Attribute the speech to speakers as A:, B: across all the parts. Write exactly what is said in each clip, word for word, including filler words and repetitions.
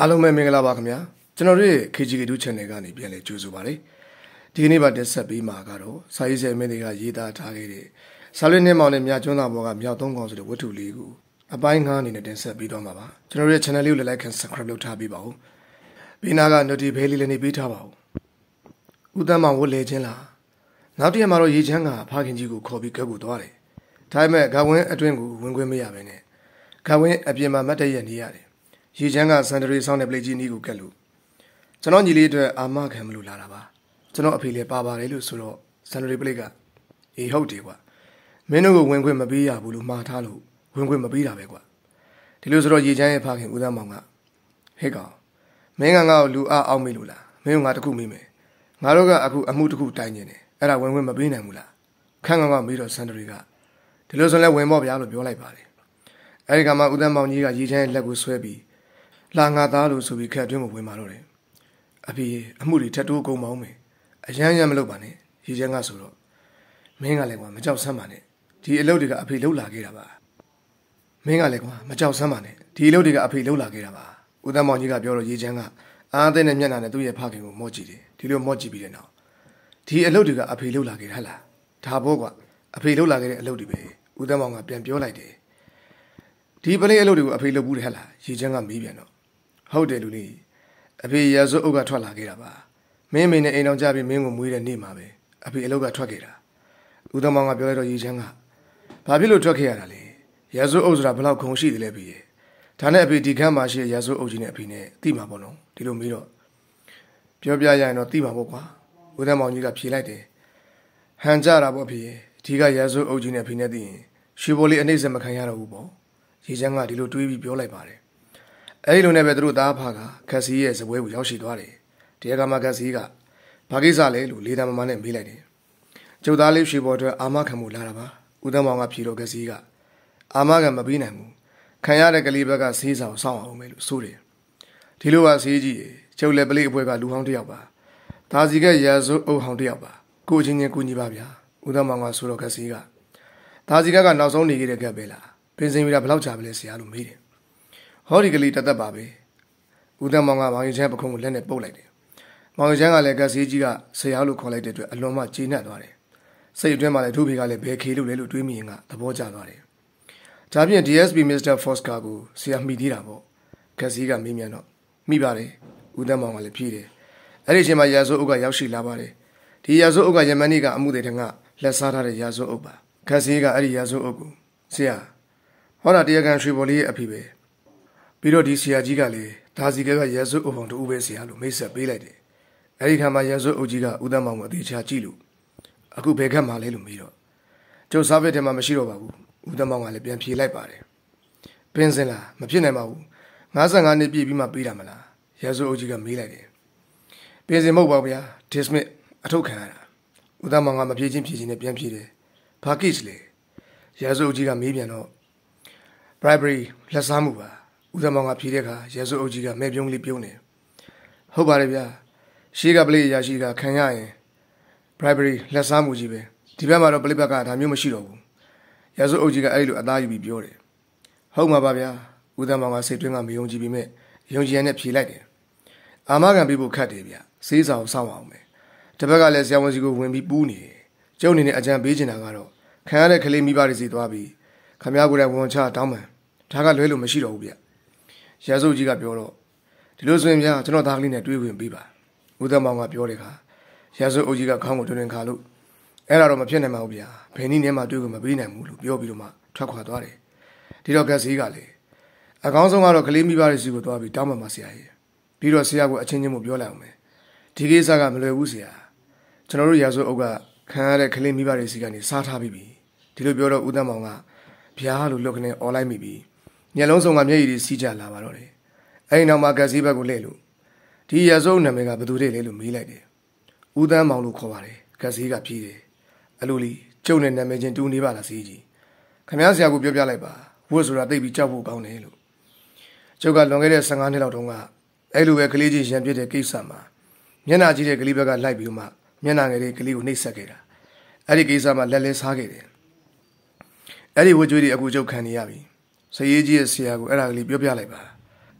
A: အားလုံးပဲမင်္ဂလာပါခင်ဗျာကျွန်တော်တို့ရဲ့ K G K two Channel ကနေပြန်လည်ကြိုဆိုပါရစေဒီကနေ့ပါတက်ဆက်ပေးမှာကတော့စာရေးဆယ်မိနစ်ကရေးသားထားခဲ့တဲ့စာလွှင့်နှင်းမောင်နဲ့မြကျွန်းသားဘောကမြောက်သုံးကောင်ဆိုတဲ့ဝတ္ထုလေးကိုအပိုင်းငါးအနေနဲ့တင်ဆက်ပေးတော့မှာပါကျွန်တော်တို့ရဲ့ channel လေးကို like and subscribe လုပ်ထားပေးပါဦးဘေးနာက notification လေးလည်းနေပေးထားပါဦးဦးတန်းမောင်ဝတ်လေချင်းလားနောက်တစ်ရက်မှာတော့ရေချမ်းကဖခင်ကြီးကိုခေါ်ပြီးကဲဖို့သွားတယ်ဒါပေမဲ့ဂဝင်းအတွင်းကိုဝင်ခွင့်မရဘဲနဲ့ဂဝင်းအပြင်မှာမတ်တရက်နေရတယ်ရေချမ်းကစန်ဒရီဆောင်းတဲ့ပလေကြီးနီးကိုကက်လို့ကျွန်တော်ညီလေးအတွက်အာမခံမလို့လာတာပါကျွန်တော်အဖေလည်းပါပါတယ်လို့ဆိုတော့စန်ဒရီပလေကအေးဟုတ်တယ်ကွာမင်းတို့ကိုဝင်ခွင့်မပေးရဘူးလို့မှားထားလို့ဝင်ခွင့်မပေးတာပဲကွာဒီလိုဆိုတော့ရေချမ်းရဲ့ဖခင်ဦးသန်းမောင်ကဟဲ့ကောင်မင်းကငါ့ကိုလူအားအောင်မေးလို့လားမင်းကငါတခုမေးမယ်ငါတို့ကအခုအမှုတခုတိုင်နေတယ်အဲ့ဒါဝင်ခွင့်မပေးနိုင်ဘူးလားခန့်ကောင်ကမေးတော့စန်ဒရီကဒီလိုဆိုလဲဝင်ပေါ့ဗျာလို့ပြောလိုက်ပါတယ်အဲ့ဒီကမှဦးသန်းမောင်ကြီးကရေချမ်းရဲ့လက်ကိုဆွဲပြီးလာငါသားလို့ဆိုပြီးခက်အတွင်းကိုဝင်มาတော့တယ်အဖေအမှုတွေထက်တိုးကုန်ပါအောင်မယ်အရန်ရမလုပ်ပါနဲ့ရေချမ်းကဆိုတော့မင်းကလည်းကွာမကြောက်ဆမ်းပါနဲ့ဒီအလုပ်တွေကအဖေလှုပ်လာခဲ့တာပါမင်းကလည်းကွာမကြောက်ဆမ်းပါနဲ့ဒီအလုပ်တွေကအဖေလှုပ်လာခဲ့တာပါဦးသန်းမောင်ကြီးကပြောတော့ရေချမ်းကအားသိတဲ့မျက်နှာနဲ့သူ့ရဲ့ဖခင်ကိုမော့ကြည့်တယ်ဒီလိုမော့ကြည့်ပြီးတဲ့နောက်ဒီအလုပ်တွေကအဖေလှုပ်လာခဲ့တာဟလားဒါဘောကွာအဖေလှုပ်လာခဲ့တဲ့အလုပ်တွေပဲဦးသန်းမောင်ကပြန်ပြောလိုက်တယ်ဒီပလေးအလုပ်တွေကိုအဖေလှုပ်ဘူးတယ်ဟလားရေချမ်းကမေးပြန်တော့ဟုတ်တယ်လူလေးအဖေရာဇဝတ်အုပ်ကထွက်လာခဲ့တာပါမင်းမေနဲ့အိမ်အောင်ကြပြီးမင်းကိုမွေးတဲ့နေ့မှာပဲအဖေအလုပ်ကထွက်ခဲ့တာဦးသမောင်ကပြောလိုက်တော့ရေချမ်းကဘာဖြစ်လို့ထွက်ခဲ့ရတာလဲရာဇဝတ်အုပ်ဆိုတာဘလောက်ခုံရှိတယ်လဲပြီးရဲ့ဒါနဲ့အဖေဒီခန်းမှာရှိတဲ့ရာဇဝတ်အုပ်ကြီးနဲ့အဖေနဲ့တိမှာပေါ့နော်ဒီလိုမေးတော့ပြောပြရရင်တော့တိမှာပေါ့ကွာဦးသမောင်ကြီးကဖြေလိုက်တယ်ဟန်ကြတာပေါ့အဖေဒီကရာဇဝတ်အုပ်ကြီးနဲ့အဖေနဲ့တိရင်ရွှေဘော်လေးအနှိမ့်စက်မခံရတော့ဘူးပေါ့ရေချမ်းကဒီလိုတွေးပြီးပြောလိုက်ပါတယ်အဲ့ဒီလိုနဲ့ပဲသူတို့သားဖကခက်စီရဲ့စပွဲကိုရောက်ရှိသွားတယ်တရားကမှခက်စီကဘာကိစ္စလဲလို့လေးတမမနဲ့မေးလိုက်တယ်ကျုပ်သားလေးရွှေဘော်အတွက်အာမခံမှုလာတာပါဦးသန်းမောင်ကဖြေတော့ခက်စီကအာမခံမပေးနိုင်ဘူးခံရတဲ့ကလေးဘက်ကဆေးဆောင်စောင့်အောင်မယ်လို့ဆိုတယ်ဒီလိုပါဆေးကြီးကျုပ်လည်းပလိအပွဲကလူဟောင်းတစ်ယောက်ပါဒါစီကရာဇဝတ်အုပ်ဟောင်းတစ်ယောက်ပါကိုချင်းချင်းကူညီပါဗျာဦးသန်းမောင်ကဆိုတော့ခက်စီကဒါစီကကနောက်ဆုံးနေခဲ့တဲ့ကက်ပဲလားပင်စင်မိတာဘယ်လောက်ကြာပလဲဆရာလို့မေးတယ်ဟောဒီကလေးတသက်ပါပဲဦးသန်းမောင်ကမောင်ရင်ချမ်းပခုံးကိုလက်နဲ့ပုတ်လိုက်တယ်မောင်ရင်ချမ်းကလည်းကက်ဆေးကြီးကဆရာလို့ခေါ်လိုက်တဲ့အတွက်အလွန်မှကျေနပ်သွားတယ်စိတ်အတွင်းမှာလည်းဒုဖေကလည်းဘယ်ခေလို့လဲလို့တွေးမိရင်ကသဘောကျသွားတယ်ဒါပြင် D S P Mister Foster ကိုဆရာမိသေးတာပေါ့ကက်ဆေးကမေးမြန်းတော့မိပါတယ်ဦးသန်းမောင်ကလည်းဖြေတယ်အဲ့ဒီအချိန်မှာရာဇဝတ်အုပ်ကရောက်ရှိလာပါတယ်ဒီရာဇဝတ်အုပ်ကယမန်နီကအမှုတွေထက်ကလက်စားထားတဲ့ရာဇဝတ်အုပ်ပါကက်ဆေးကအဲ့ဒီရာဇဝတ်အုပ်ကိုဆရာဟောတာတရားခံရွှေဘော်လေးရဲ့အဖေပဲပြီးတော့ဒီဆရာကြီးကလည်းဒါစီကကရဲစွတ်အုပ်အောင်တူပဲဆရာလို့မိတ်ဆက်ပေးလိုက်တယ်အဲ့ဒီခါမှာရဲစွတ်အုပ်ကြီးကဦးသန်းမောင်ကိုအသေးချာကြည့်လို့အခုဘယ်ခက်မှလဲလို့မေးတော့ကျုပ်စားဖက်ထဲမှာမရှိတော့ပါဘူးဦးသန်းမောင်ကလည်းပြန်ဖြေလိုက်ပါတယ်ပင်စင်လားမဖြစ်နိုင်ပါဘူးငါးဆယ့်ငါးနှစ်ပြည့်ပြီးမှပေးတာမလားရဲစွတ်အုပ်ကြီးကမေးလိုက်တယ်ပင်စင်မဟုတ်ပါဘူးဗျာ dismiss အထုတ်ခံရတာဦးသန်းမောင်ကမဖြေချင်းဖြေချင်းနဲ့ပြန်ဖြေတယ်ဘာကိစ္စလဲရဲစွတ်အုပ်ကြီးကမေးပြန်တော့ bribery လက်စားမှုပါဦးသန်းမောင်ကဖြေတဲ့အခါရဲစွတ်အုပ်ကြီးကမဲပြုံးလေးပြုံးတယ်ဟုတ်ပါတယ်ဗျာရှေးကပလေးရာရှိကခံရရင် bribery လက်စားမှုကြီးပဲဒီဘက်မှာတော့ပလိပတ်ကဒါမျိုးမရှိတော့ဘူးရဲစွတ်အုပ်ကြီးကအဲ့လိုအသားယူပြီးပြောတယ်ဟုတ်မှာပါဗျာဦးသန်းမောင်ကစိတ်တွင်းကမယုံကြည်ပြီးမဲ့ယုံကြည်ရတဲ့ဖြေလိုက်တယ်အာမခံပေးဖို့ခက်တယ်ဗျာစေးဆောင်စောင့်အောင်မယ်တပတ်ကလည်းဆရာဝန်စီကိုဝင်ပြီးပူးနေတယ်ကျုပ်အနေနဲ့အကြံပေးချင်တာကတော့ခံရတဲ့ကလေးမိဘတွေစီသွားပြီးခမရကိုယ်တိုင်ဝန်ချတောင်းပန်ဒါကလွဲလို့မရှိတော့ဘူးဗျရဲစွတ်ကြီးကပြောတော့ဒီလိုဆိုရင်ဗျာကျွန်တော်သားကလေးနဲ့တွေ့ခွင့်ပေးပါဦးသန်းမောင်ကပြောတယ်ခါရဲစွတ်အုပ်ကြီးကခေါင်းကိုတွင်တွင်ခါလို့အဲ့ဒါတော့မဖြစ်နိုင်ပါဘူးဗျာဘယ်နည်းနဲ့မှတွေ့ခွင့်မပေးနိုင်ဘူးလို့ပြောပြီးတော့မှထွက်ခွာသွားတယ်ဒီတော့ကက်စီကလည်းအကောင်းဆုံးကတော့ကလေးမိဘတွေစီကိုသွားပြီးတောင်းပန်ပါဆရာကြီးပြီးတော့ဆရာကိုအချင်းချင်းမို့ပြောလိုက်အောင်မယ်ဒီကိစ္စကမလွယ်ဘူးဆရာကျွန်တော်တို့ရဲစွတ်အုပ်ကခံရတဲ့ကလေးမိဘတွေစီကနေစားထားပြီးပြီဒီလိုပြောတော့ဦးသန်းမောင်ကဗျာလို့လွတ်ကနေអော်လိုက်မိပြီမျက်လုံးစုံကမျက်ရည်တွေစီးကြလာပါတော့တယ်အဲဒီနောက်မှာကက်စီဘက်ကိုလှည့်လို့ဒီရစုံနာမည်ကဘယ်သူတွေလဲလို့မေးလိုက်တယ်ဦးသန်းမောင်လို့ခေါ်ပါတယ်ကက်စီကဖြေတယ်အလိုလီကျုံနဲ့နာမည်ချင်းတူနေပါလားစီကြီးခမည်းဆရာကိုပြောပြလိုက်ပါဝတ်ဆိုတာသိပြီးကြောက်ဖို့ကောင်းတယ်လို့ကျုပ်ကလွန်ခဲ့တဲ့ဆယ့်ငါးနှစ်လောက်တုန်းကအဲ့လိုပဲကလေးကြီးရံပြစ်တဲ့ကိစ္စမှာမျက်နှာကြီးတဲ့ကလေးဘက်ကလိုက်ပြီးမှမျက်နှာငယ်လေးကလေးကိုနှိပ်စက်ခဲ့တာအဲ့ဒီကိစ္စမှာလက်လဲစားခဲ့တယ်အဲ့ဒီဝကြွေးတွေအခုကျုပ်ခံနေရပြီစရေးကြီးရဲ့ဆရာကိုအဲ့ဒါကလေးပြောပြလိုက်ပါ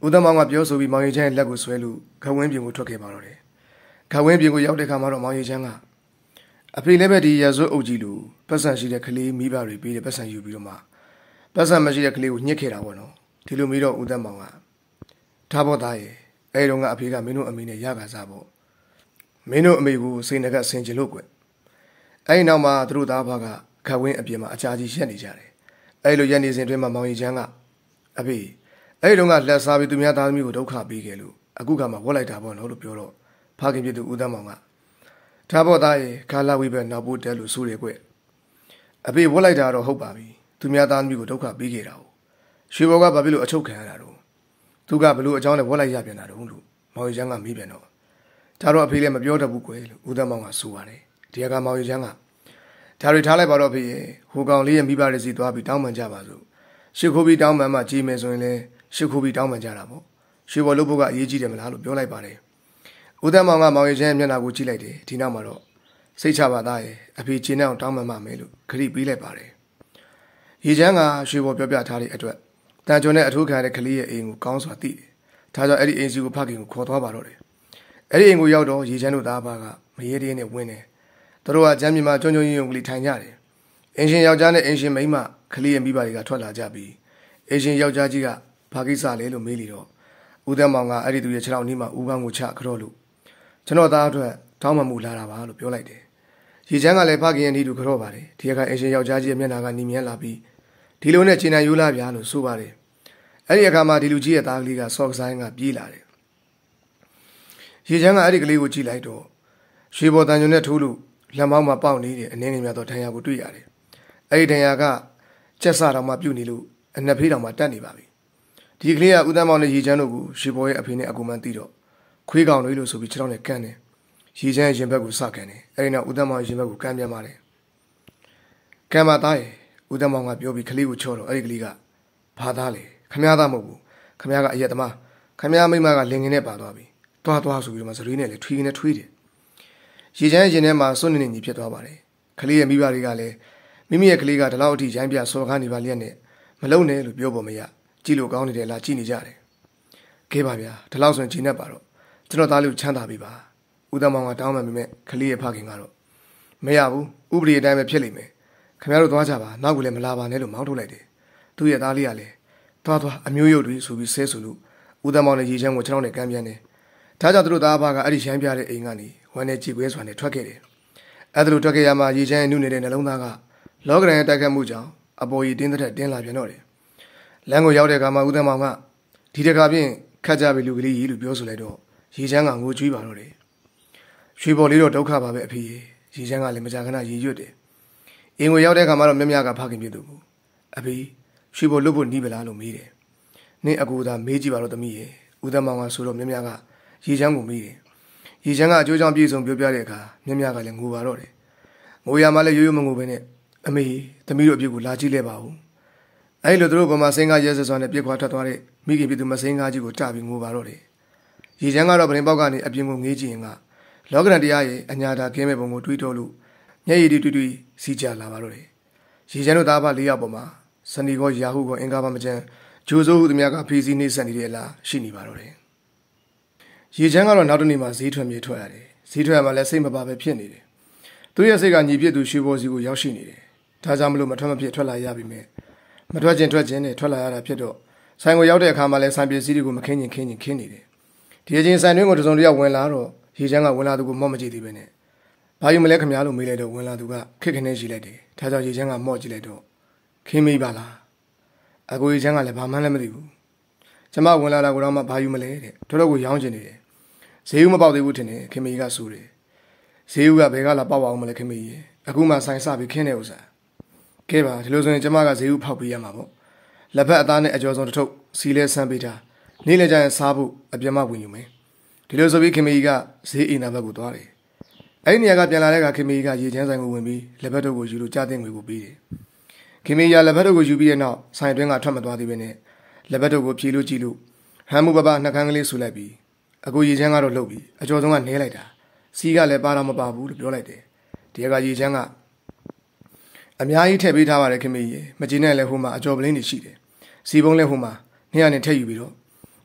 A: ဦးသမောင်ကပြောဆိုပြီးမောင်ရီချမ်းရဲ့လက်ကိုဆွဲလို့ခဝင်းပြင်ကိုထွက်ခဲ့ပါတော့တယ်ခဝင်းပြင်ကိုရောက်တဲ့ခါမှာတော့မောင်ရီချမ်းကအဖေလည်းပဲဒီရဇွတ်အုပ်ကြီးလိုပတ်စံရှိတဲ့ကလေးမိဘတွေပေးတဲ့ပတ်စံယူပြီးတော့မှပတ်စံမရှိတဲ့ကလေးကိုညှစ်ခဲ့တာပေါ့နော်ဒီလိုမျိုးတော့ဦးသမောင်ကထားဖို့သားရဲ့အဲတုန်းကအဖေကမင်းတို့အမေနဲ့ရကားစားပေါ့မင်းတို့အမေကိုစိတ်နှကဆင်ကျင်လို့ကွအဲဒီနောက်မှာသူတို့သားဘကခဝင်းအပြင်မှာအချာကြီးရက်နေကြတယ်အဲလိုရက်နေစဉ်အတွင်းမှာမောင်ရီချမ်းကအဖေအဲဒီတုန်းကလက်စားပြီးသူများသားသမီးကိုဒုက္ခပေးခဲ့လို့အခုကမှဝတ်လိုက်တာပေါ့နော်လို့ပြောတော့ဖခင်ပြည့်သူဦးသမောင်ကထားဖို့သားရဲ့ခါလာဝိပဲနောက်ဖို့တဲလို့ဆိုတယ်ကွအဖေဝတ်လိုက်တာတော့ဟုတ်ပါပြီသူများသားသမီးကိုဒုက္ခပေးခဲ့တာ哦ရွှေဘော်ကဘာဖြစ်လို့အချုပ်ခံရတာတော့သူကဘလို့အကြောင်းနဲ့ဝတ်လိုက်ရပြန်တာတော့လို့မောင်ရီချမ်းကမေးပြန်တော့ဒါတော့အဖေလည်းမပြောတတ်ဘူးကွယ်လို့ဦးသမောင်ကဆိုပါတယ်ဒီကမောင်ရီချမ်းကဒါတွေထားလိုက်ပါတော့ဖေရဲ့ဟိုကောင်လေးရဲ့မိဘတွေစီသွားပြီးတောင်းပန်ကြပါစို့ရှစ်ခိုးပြီးတောင်းပန်မှကြည်မယ်ဆိုရင်လည်းရှစ်ခိုးပြီးတောင်းပန်ကြတာပေါ့ရွှေဘော်လို့ဘုကအရေးကြီးတယ်မလားလို့ပြောလိုက်ပါတယ်ဦးသမောင်ကမောင်ရီချမ်းရဲ့မျက်နှာကိုကြည့်လိုက်တယ်ဒီနောက်မှာတော့စိတ်ချပါသားရဲ့အဖေချင်းနဲ့အောင်တောင်းပန်မှမယ်လို့ခရီးပေးလိုက်ပါတယ်ရီချမ်းကရွှေဘော်ပြောပြထားတဲ့အတွက်တန်ကြုံနဲ့အထူးခံတဲ့ကလေးရဲ့အိမ်ကိုကောင်းစွာသိတယ်ဒါကြောင့်အဲ့ဒီအိမ်စီကိုဖခင်ကိုခေါ်သွားပါတော့တယ်အဲ့ဒီအိမ်ကိုရောက်တော့ရီချမ်းတို့သားဘာကမရေတည်းနဲ့ဝင်တယ်သူတို့ကကျမ်းမြေမှာကျွန်းကျွန်းရုံကလေးထိုင်ကြတယ်အင်ရှင်ယောက်ျားနဲ့အင်ရှင်မိန်းမကလေးရဲ့မိဘတွေကထွက်လာကြပြီးအင်ရှင်ယောက်ျားကြီးကဘာကိစ္စလဲလို့မေးလိတော့ဦးသမောင်ကအဲ့ဒီသူရဲ့ခြေထောက်နီးမှာဦးကောင်းကိုချခရော့လို့ကျွန်တော်သားအတွက်တောင်းပန်မှုလာတာပါလို့ပြောလိုက်တယ်ရီချမ်းကလည်းဖခင်ရဲ့နီးသူခရော့ပါတယ်ဒီကအင်ရှင်ယောက်ျားကြီးရဲ့မျက်နှာကနီမြန်းလာပြီးဒီလိုနဲ့ခြေနှံယူလာပြားလို့ဆိုပါတယ်အဲ့ဒီအခါမှာဒီလူကြီးရဲ့သားကလေးကဆော့ကဆိုင်ကပြေးလာတယ်ရီချမ်းကအဲ့ဒီကလေးကိုကြည့်လိုက်တော့ရွှေဘော်တန်ညွန်နဲ့ထိုးလို့လက်မောင်းမှာပေါက်နေတဲ့အနေငယ်များသောဒဏ်ရာကိုတွေ့ရတယ်အဲ့ဒီဒဏ်ရာကကျက်စတောင်မှပြုတ်နေလို့အနက်ဖေးတောင်မှတက်နေပါပြီဒီကလေးကဦးသမောင်နဲ့ရီချမ်းတို့ကိုရွှေဘော်ရဲ့အဖေနဲ့အကူမန်းသိတော့ခွေးကောင်တွေလို့ဆိုပြီးခြေထောက်နဲ့ကန်တယ်ရီချမ်းရဲ့ရင်ဘက်ကိုစကန်တယ်အဲ့ဒီနောက်ဦးသမောင်ရဲ့ရင်ဘက်ကိုကန်ပြန်ပါတယ်ကံမသားရဲ့ဦးသမောင်ကပြောပြီးကလေးကိုချော့တော့အဲ့ဒီကလေးကဘာသားလဲခမည်းသားမဟုတ်ဘူးခမည်းကအရက်သမားခမည်းမိမကလင်ငင်နဲ့ပါသွားပြီတွားတွားဆိုပြီးတော့မှဇရီးနဲ့လေထွေးနဲ့ထွေးတယ်ရီချမ်းရင်ထဲမှာစွန့်နေနေညီဖြစ်သွားပါတယ်ကလေးရဲ့မိဘတွေကလည်းမိမိရဲ့ကလေးကဒီလောက်အထိရိုင်းပြစော်ကားနေပါလျက်နဲ့မလုံနဲ့လို့ပြောပေါ်မရကြည့်လို့ကောင်းနေတယ်လားကြည့်နေကြတယ်ခဲပါဗျာဒီလောက်ဆိုရင်ချိန်နဲ့ပါတော့ကျွန်တော်သားလေးကိုချမ်းသာပြီပါဦးသမောင်ကတောင်းပန်မိမဲ့ကလေးရဲ့ဖခင်ကတော့မရဘူးဥပဒေအတိုင်းပဲဖြစ်လိမ့်မယ်ခင်ဗျားတို့သွားကြပါနောက်ကလည်းမလာပါနဲ့လို့မောင်းထုတ်လိုက်တယ်သူ့ရဲ့သားလေးကလည်းသွားသွားအမျိုးရုပ်တွေဆိုပြီးဆဲဆိုလို့ဦးသမောင်နဲ့ရီချမ်းကိုခြေထောက်နဲ့ကမ်းပြန်တယ်ဒါကြောင့်သူတို့သားအဖကအဲ့ဒီရိုင်းပြတဲ့အိမ်ကနေဝမ်းနဲ့ကြည်ကွဲစွာနဲ့ထွက်ခဲ့တယ်အဲ့ဒါလိုထွက်ခဲ့ရမှာရီချမ်းရဲ့နှုတ်နေတဲ့နှလုံးသားကလောကရန်ရဲ့တိုက်ခတ်မှုကြောင့်အပေါ်ကြီးတင်းတဲ့တင်းလာပြန်တော့တယ်လမ်းကိုရောက်တဲ့အခါမှာဦးသမောင်ကဒီတခါပြင်ခတ်ကြပြီလူကလေးကြီးလို့ပြောဆိုလိုက်တော့ရီချမ်းကငိုကြွေးပါတော့တယ်ရွှေဘော်လေးတော့ဒုက္ခပါပဲအဖေရီချမ်းကလည်းမကြာခဏရည်ရွတ်တယ်အင်းကိုရောက်တဲ့အခါမှာတော့မြမကဖခင်ပြစ်သူကိုအဖေရွှေဘော်လွတ်ဖို့နီးပလားလို့မေးတယ်နင်းအကူသာမေးကြည့်ပါတော့သမီးရဲ့ဦးသမောင်ကဆိုတော့မြမကရီချမ်းကိုမေးတယ်ရီချမ်းကအကျိုးကြောင့်ပြည့်စုံပြောပြတဲ့အခါမြမကလည်းငိုပါတော့တယ်ငိုရမှလည်းရိုးရိုးမငိုပဲနဲ့အမေသမီးတို့အပြစ်ကိုလာကြည့်လဲပါဦးအဲ့လိုသူတို့ကမှစိန်ကားရဲဆွစွာနဲ့ပြစ်ခွာထွက်သွားတဲ့မိခင်ပြည်သူမစိန်ကားကြီးကိုတာပြီးငိုပါတော့တယ်ရီချမ်းကတော့ဗရင်ပေါက်ကနေအပြင်ကိုငေးကြည့်ရင်ကလောကရန်တရားရဲ့အညာတာကင်းမဲ့ပုံကိုတွေးတော့လို့မျက်ရည်တွေတွေ့တွေ့စီးကြလာပါတော့တယ်ရီချမ်းတို့သားဖလေးယောက်ပေါ်မှာစနီကောယာဟုကောအင်္ဂါပါမကျန်ဂျိုးစိုးဟုသူများကဖီစီနေဆက်နေတဲ့အလားရှိနေပါတော့တယ်ရီချမ်းကတော့နောက်တနေ့မှာဈေးထွက်မြေထွက်ရတယ်ဈေးထွက်ရမှလည်းစိတ်မပါပဲဖြစ်နေတယ်သူရဲ့စိတ်ကညီပြည့်သူရွှေဘော်စီကိုရောက်ရှိနေတယ်ဒါကြောင့်မလို့မထွက်မဖြစ်ထွက်လာရပြီမဲ့မထွက်ခြင်းထွက်ခြင်းနဲ့ထွက်လာရတာဖြစ်တော့ဆိုင်ကိုရောက်တဲ့အခါမှာလည်းဆိုင်ပစ္စည်းတွေကိုမခင်းချင်ခင်းချင်ခင်းနေတယ်ဒီအချင်းဆိုင်တွင်းကိုတစုံတယောက်ဝင်လာတော့ရီချမ်းကဝင်လာသူကိုမော့မကြည့်သေးပဲနဲ့ဘာယူမလဲခမရလို့မေးလိုက်တော့ဝင်လာသူကခက်ခနဲ့ရှိလိုက်တယ်ဒါကြောင့်ရီချမ်းကမော့ကြည့်လိုက်တော့ခင်းမိပါလားအကိုရီချမ်းကလည်းဘာမှလည်းမသိဘူးကျမဝင်လာတာကိုတော့မှဘာယူမလဲတဲ့တော်တော်ကိုရောင်းချင်နေတယ်ဈေးဦးမပေါက်သေးဘူးထင်တယ်ခင်မကြီးကဆိုတယ်ဈေးဦးကဘယ်ကလာပေါက်အောင်မလဲခင်မကြီးအခုမှဆိုင်စပြီးခင်းနေဥစ္စာကဲပါဒီလိုဆိုရင်ကျမကဈေးဦးဖောက်ပေးရမှာပေါ့လက်ဖက်အသားနဲ့အကျော်စုံတစ်ထုပ်စီလဲဆန်းပေးတာနေ့လည်းကျရင်စားဖို့အပြမဝင်ယူမယ်ဒီလိုဆိုပြီးခင်မကြီးကဈေးအိမ်နာဘက်ကိုသွားတယ်အဲ့ဒီနေရာကပြန်လာတဲ့အခါခင်မကြီးကရေချမ်းဆိုင်ကိုဝင်ပြီးလက်ဖက်တို့ကိုယူလို့ကြားတဲ့ငွေကိုပေးတယ်ခင်မကြီးကလက်ဖက်တို့ကိုယူပြီးတဲ့နောက်ဆိုင်တွင်းကထွက်မသွားသေးပဲနဲ့လက်ဖက်တို့ကိုဖြေလို့ကြည့်လို့ဟမ်းမှုပပနှကန်းကလေးဆူလိုက်ပြီးအခုရေချမ်းကတော့လှုပ်ပြီးအကျော်ဆုံးကနဲလိုက်တာစီးကလည်းပါတော့မပါဘူးလို့ပြောလိုက်တယ်ဒီကရေချမ်းကအများကြီးထည့်ပေးထားပါတယ်ခင်မကြီးမကြည့်နဲ့လည်းဟိုမှာအကျော်ပလင်းတွေရှိတယ်စီပုံးလည်းဟိုမှာနေရာနဲ့ထည့်ယူပြီးတော့င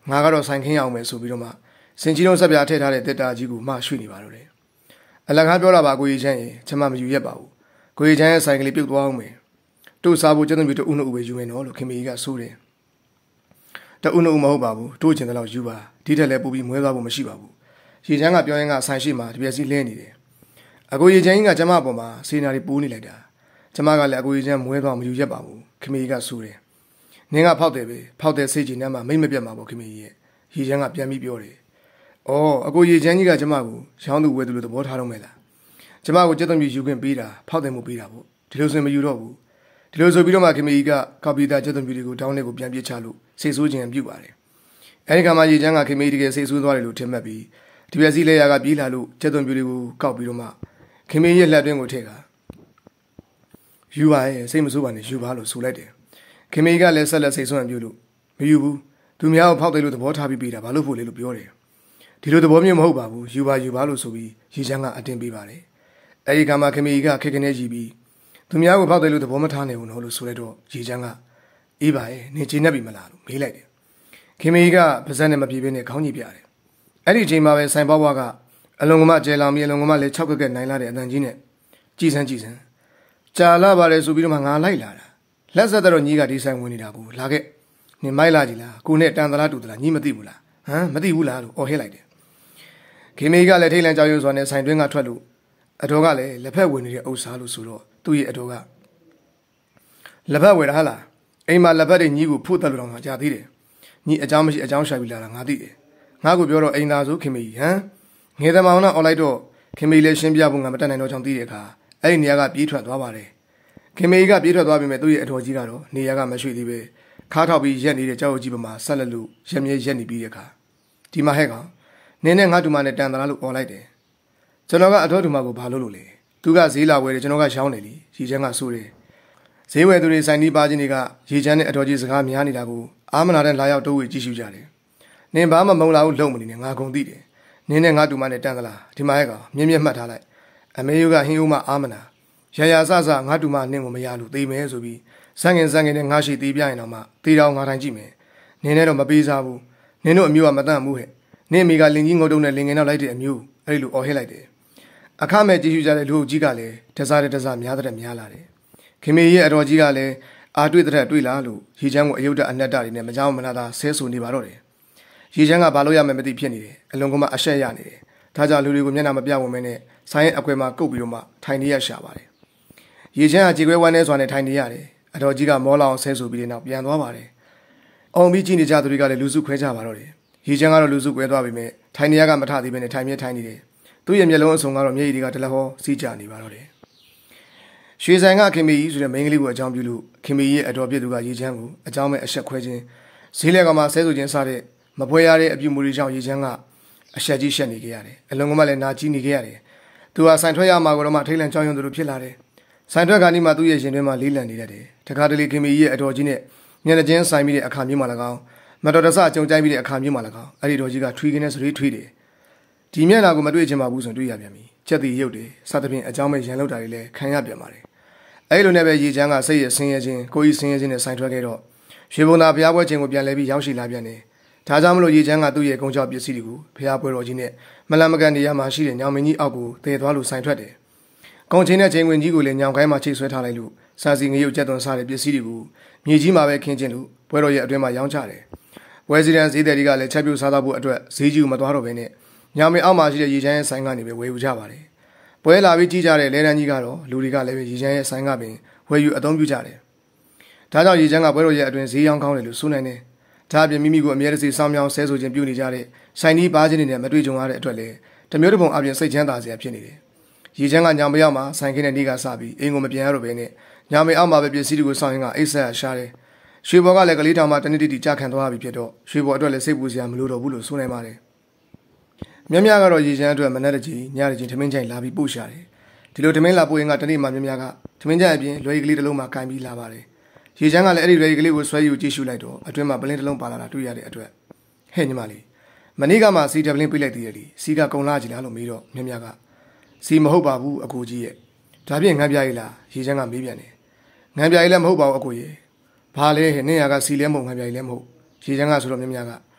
A: ငါကတော့ဆိုင်ခင်းအောင်မယ်ဆိုပြီးတော့မှစင်ကြီးလုံးဆက်ပြထည့်ထားတဲ့တက်တာကြီးကိုမှရွှေ့နေပါတော့တယ်အလကားပြောလာပါကိုကြီးချမ်းရေကျမမယူရက်ပါဘူးကိုကြီးချမ်းရဲ့ဆိုင်ကလေးပြုတ်သွားအောင်မယ်တို့စားဖို့ကျတဲ့မျိုးတို့ဦးနှုတ်ပဲယူမယ်နော်လို့ခင်မေကြီးကဆိုးတယ်တဦးနှုတ်မဟုတ်ပါဘူးတို့ချင်တဲ့လောက်ယူပါဒီထက်လည်းပိုပြီးမွဲသွားဖို့မရှိပါဘူးရေချမ်းကပြောရင်ကဆိုင်ရှိမှတပြက်စီလဲနေတယ်အကိုရေချမ်းကြီးကကျမအပေါ်မှာစေနာတွေပိုးနေလိုက်တာကျမကလည်းအကိုရေချမ်းမွဲသွားမယူရက်ပါဘူးခင်မေကြီးကဆိုးတယ်နင်းကဖောက်တယ်ပဲဖောက်တဲ့စိတ်ကြီးနဲ့မှမိတ်မပြတ်မှာပေါ့ခင်မေကြီးရဲ့ရေချမ်းကပြန်ပြီးပြောတယ်အော်အကိုရေချမ်းကြီးကကျမကိုရောင်းသူဝယ်သူလို့သဘောထားတော့မယ်လားကျမကိုကျက်သွန်ပြယူခွင့်ပေးတာဖောက်တယ်မှုပေးတာပေါ့ဒီလိုဆိုမယူတော့ဘူးဒီလိုဆိုပြီးတော့မှခင်မေကြီးကကော်ပီတာကျက်သွန်ပြတွေကိုတောင်းလေးကိုပြန်ပြစ်ချလို့စိတ်ဆိုးခြင်းပြုပါတယ်အဲဒီကမှရေချမ်းကခင်မေကြီးတကယ်စိတ်ဆိုးသွားတယ်လို့ထင်မှတ်ပြီးဒီပြက်စီးလဲရကပြေးလာလို့ကျက်သွန်ပြတွေကိုကောက်ပြီးတော့မှခင်မေကြီးရဲ့လက်တွင်းကိုထည့်ကယူပါရဲ့စိတ်မဆိုးပါနဲ့ယူပါလို့ဆိုလိုက်တယ်ခင်မေကြီးကလည်းဆက်လက်စိတ်ဆိုးရပြုလို့မယူဘူးသူများကိုဖောက်တယ်လို့သဘောထားပြီးပေးတာဘာလို့ဖို့လဲလို့ပြောတယ်ဒီလိုသဘောမျိုးမဟုတ်ပါဘူးယူပါယူပါလို့ဆိုပြီးရေချမ်းကအတင်းပေးပါတယ်အဲဒီကမှခင်မေကြီးကခက်ခနဲ့ကြည့်ပြီးသူများကိုဖောက်တယ်လို့သဘောမထားနိုင်ဘူးနော်လို့ဆိုလိုက်တော့ရေချမ်းကအေးပါရဲ့နေချင်းနဲ့ပြီမလားလို့မေးလိုက်တယ်ခင်မေကြီးကပါဇက်နဲ့မပြေဘဲနဲ့ခေါင်းကြီးပြတယ်အဲ့ဒီအချိန်မှာပဲဆိုင်ဘွားဘွားကအလုံကမကျဲလောင်မြေအလုံကမလည်း၆ကက်ကက်နိုင်လာတဲ့အတန်ကြီးနဲ့ကြည်စမ်းကြည်စမ်းကြာလာပါလေဆိုပြီးတော့မှငါလိုက်လာတာလက်ဆက်တော့ညီကဒီဆိုင်ဝင်နေတာကိုလာခဲ့နင်မိုက်လာကြည်လားကိုနဲ့တန်သလားတူသလားညီမသိဘူးလားဟမ်မသိဘူးလားလို့အော်ဟစ်လိုက်တယ်ခင်မေကြီးကလည်းထိတ်လန့်ကြောက်ရွံ့စွာနဲ့ဆိုင်တွင်းကထွက်လို့အတော်ကလည်းလက်ဖက်ဝင်နေတဲ့ဥစ္စာလို့ဆိုတော့သူ့ရဲ့အတော်ကလက်ဖက်ဝယ်တာဟာလားအိမ်မှာလက်ဖက်တွေညီကိုဖို့တက်လို့တော့ငါကြားသေးတယ်ညီအเจ้าမရှိအเจ้าရှာပြီးလာတာငါသိတယ်ငါကိုပြောတော့အိမ်သားဆိုခင်မေကြီးဟမ်ငယ်သမောင်နဲ့အော်လိုက်တော့ခင်မေကြီးလည်းရှင်းပြဖို့ငါမတတ်နိုင်တော့ကြောင့်သိတဲ့အခါအဲ့ဒီနေရာကပြေးထွက်သွားပါတယ်ခင်မေကြီးကပြေးထွက်သွားပြီမဲ့သူ့ရဲ့အတော်ကြီးကတော့နေရာကမရွှေ့သေးပဲခါထောက်ပြီးရက်နေတဲ့ကြောက်ကြီးပမာဆက်လက်လို့ရက်မြဲရက်နေပြီးတဲ့အခါဒီမှာဟဲ့ကောင်နင်းနဲ့ငါတူမနဲ့တန်သလားလို့အော်လိုက်တယ်ကျွန်တော်ကအတော်တူမကိုဘာလို့လို့လဲသူကဈေးလာဝယ်တယ်ကျွန်တော်ကရှောင်းတယ်လीရေချမ်းကဆိုးတယ်ဈေးဝယ်သူတွေဆိုင်နီးပါချင်းတွေကရေချမ်းနဲ့အတော်ကြီးစကားများနေတာကိုအာမနာတဲ့လာရောက်တိုးဝေကြည့်ရှုကြတယ်နင်းဘာမှမုံလာဘူးလုံမနေနဲ့ငါကုန်သိတယ်နင်းနဲ့ငါတူမနဲ့တန်သလားဒီမှာဟဲ့ကောင်မြင်းမြက်မှတ်ထားလိုက်အမေယုကဟင်းဦးမအာမနာရရဆဆငါတူမနင်းကိုမရလို့သိမယ်ဆိုပြီးဇန်ငင်ဇန်ငင်နဲ့ငါရှိသေးပြရင်တော့မှသေးတော်ငါတိုင်းကြည့်မယ်နင်းနဲ့တော့မပေးစားဘူးနင်းတို့အမျိုးကမတန့်ဘူးဟဲ့နင်းမိကလင်ကြီးငုတ်တုံးနဲ့လင်ငယ်နောက်လိုက်တဲ့အမျိုးအဲ့လိုအော်ဟစ်လိုက်တယ်အခမဲ့ကြည့်ရှုကြတဲ့လူအုပ်ကြီးကလည်းတစားတဲ့တစားများတဲ့များလာတယ်ခင်မေရဲ့အတော်ကြီးကလည်းအာတွေ့တဲ့တွေ့လားလို့ရေချမ်းကိုအယုဒ္ဓအနတ္တတွေနဲ့မကြောက်မနာတာဆဲဆူနေပါတော့တယ်ရေချမ်းကဘာလို့ရမယ်မသိဖြစ်နေတယ်အလုံးကမှအဆက်ရနေတယ်ဒါကြောင့်လူတွေကိုမျက်နှာမပြဝင်မဲနဲ့ဆိုင်းရဲ့အကွယ်မှာကုတ်ပြီးတော့မှထိုင်နေရရှာပါတယ်ရေချမ်းကကြေခွဲဝမ်းနေစွာနဲ့ထိုင်နေရတယ်အတော်ကြီးကမောလောင်ဆဲဆူပြီးတဲ့နောက်ပြန်သွားပါတယ်အောင်ပြီးကြည့်နေကြသူတွေကလည်းလူစုခွဲကြပါတော့တယ်ရေချမ်းကတော့လူစုခွဲသွားပြီမဲ့ထိုင်နေရကမထသေးပဲနဲ့ထိုင်မြဲထိုင်နေတယ်သူ့ရဲ့မျက်လုံးအစုံကတော့မျက်ရည်တွေကတလက်ဟောစီးကြနေပါတော့တယ်ရွှေဆိုင်ကခင်မီကြီးဆိုတဲ့မိန်းကလေးကိုအကြောင်းပြုလို့ခင်မီရဲ့အတော်ပြည့်သူကရေချမ်းကိုအကြောင်းမဲ့အဆက်ခွဲခြင်းဈေးလက်ကမှဆဲဆူခြင်းစတဲ့မပွဲရတဲ့အပြုမူတွေကြောင့်ရေချမ်းကအဆက်ကြီးရှက်နေကြရတယ်အလုံးကမှလည်းနာကြီးနေကြရတယ်သူဟာဆိုင်ထွက်ရမှာကတော့မှထိတ်လန့်ကြောက်ရွံ့သူတို့ဖြစ်လာတယ်ဆိုင်ထွက်ကနီးမှသူ့ရဲ့ရင်တွင်းမှာလေးလံနေတတ်တယ်တခါတလေခင်မီရဲ့အတော်ကြီးနဲ့မျက်နှာချင်းဆိုင်ပြီးတဲ့အခါမျိုးမှ၎င်းမတော်တဆကြုံကြိုက်ပြီးတဲ့အခါမျိုးမှ၎င်းအဲ့ဒီတော်ကြီးကထွေးခင်းနဲ့စရီးထွေးတယ်ဒီမျက်နှာကိုမတွေ့ချင်ပါဘူးဆိုတွေ့ရပြန်ပြီချက်တီရုပ်တယ်စသဖြင့်အကြောင်းမဲ့ရန်လောက်တာတွေလည်းခံရပြန်ပါတယ်အဲ့လိုနဲ့ပဲရေချမ်းကစိတ်ရဆင်းရဲခြင်းကိုကြီးဆင်းရဲခြင်းနဲ့ဆိုင်ထွက်ခဲ့တော့ရွှေဘုံသာဘုရားပွဲချိန်ကိုပြန်လဲပြီးရောက်ရှိလာပြန်တယ်ဒါကြောင့်မလို့ရေချမ်းကသူ့ရဲ့ကုန်းကြောက်ပစ္စည်းတွေကိုဘုရားပွဲတော်ကြီးနဲ့မလန်မကန်နေရမှာရှိတဲ့ညောင်မင်းကြီးအောက်ကိုတည်သွားလို့ဆိုင်ထွက်တယ်ကုန်းချင်းနဲ့ချိန်ဝင်ကြီးကိုလည်းညောင်ကိုင်းမှာချိတ်ဆွဲထားလိုက်လို့စာစီငရုတ်ကျက်သွန်စားတဲ့ပစ္စည်းတွေကိုမြေကြီးမှာပဲခင်းကျင်းလို့ပွဲတော်ရဲ့အတွင်းမှာရောင်းချတယ်ပွဲစီရန်ဈေးတယ်တွေကလည်းချက်ပြုတ်စားတော့ဖို့အတွက်ဈေးကြီးကိုမသွားတော့ဘဲနဲ့ညောင်မင်းအောက်မှာရှိတဲ့ရေချမ်းရဲ့ဆိုင်ကနေပဲဝယ်ယူကြပါတယ်ပွဲလာပြီးကြီးကြတဲ့လဲတန်းကြီးကတော့လူတွေကလည်းပဲရေချမ်းရဲ့ဆိုင်ကပင်ဝယ်ယူအသုံးပြုကြတယ်ဒါကြောင့်ရေချမ်းကပွဲတော်ရဲ့အတွင်းဈေးရောင်းကောင်းတယ်လို့ဆိုနိုင်တယ်ဒါအပြင်မိမိကိုအမြဲတစေစောင်းမြောင်းဆဲဆိုခြင်းပြုနေကြတဲ့ဆိုင်ဒီပါခြင်းတွေနဲ့မတွေ့ကြုံရတဲ့အတွက်လည်းတမျိုးတစ်ပုံအပြင်စိတ်ချမ်းသာစရာဖြစ်နေတယ်ရေချမ်းကညောင်မရောက်မှာဆိုင်ခင်းတဲ့နေ့ကစပြီးအိမ်ကိုမပြန်ရတော့ဘဲနဲ့ညောင်မအောက်မှာပဲပစ္စည်းတွေကိုစောင့်ရင်းကအိတ်ဆက်ရှာတယ်ရွှေဘော်ကလည်းကလေးတောင်မှတနေ့တည်းတည်းကြာခံသွားပြီဖြစ်တော့ရွှေဘော်အတွက်လည်းစိတ်ပူစရာမလိုတော့ဘူးလို့ဆိုနိုင်ပါတယ်မြမကတော့ရေချမ်းအတွက်မနဲ့တကြီးညရချင်းထမင်းချိုင်လာပြီးပို့ရှာတယ်ဒီလိုထမင်းလာပို့ရင်ကတနေ့မှမြမကထမင်းချိုင်အပြင်လွယ်ကလေးတစ်လုံးမှကင်ပြီးလာပါတယ်ရေချမ်းကလည်းအဲ့ဒီလွယ်ကလေးကိုဆွဲယူကြည့်ရှုလိုက်တော့အတွင်းမှာပလင်းတစ်လုံးပါလာတာတွေ့ရတဲ့အတွက်ဟဲ့ညီမလေးမနေ့ကမှစီတပလင်းပြလိုက်သေးတယ်လीစီကကုံလာကြည်လားလို့မေးတော့မြမကစီမဟုတ်ပါဘူးအကိုကြီးရဲ့ဒါဖြင့်ငန်းပြရည်လားရေချမ်းကမေးပြန်တယ်ငန်းပြရည်လည်းမဟုတ်ပါဘူးအကိုရဲ့ဘာလဲနင့်ရကစီလဲမဟုတ်ငန်းပြရည်လည်းမဟုတ်ရေချမ်းကဆိုတော့မြမကအ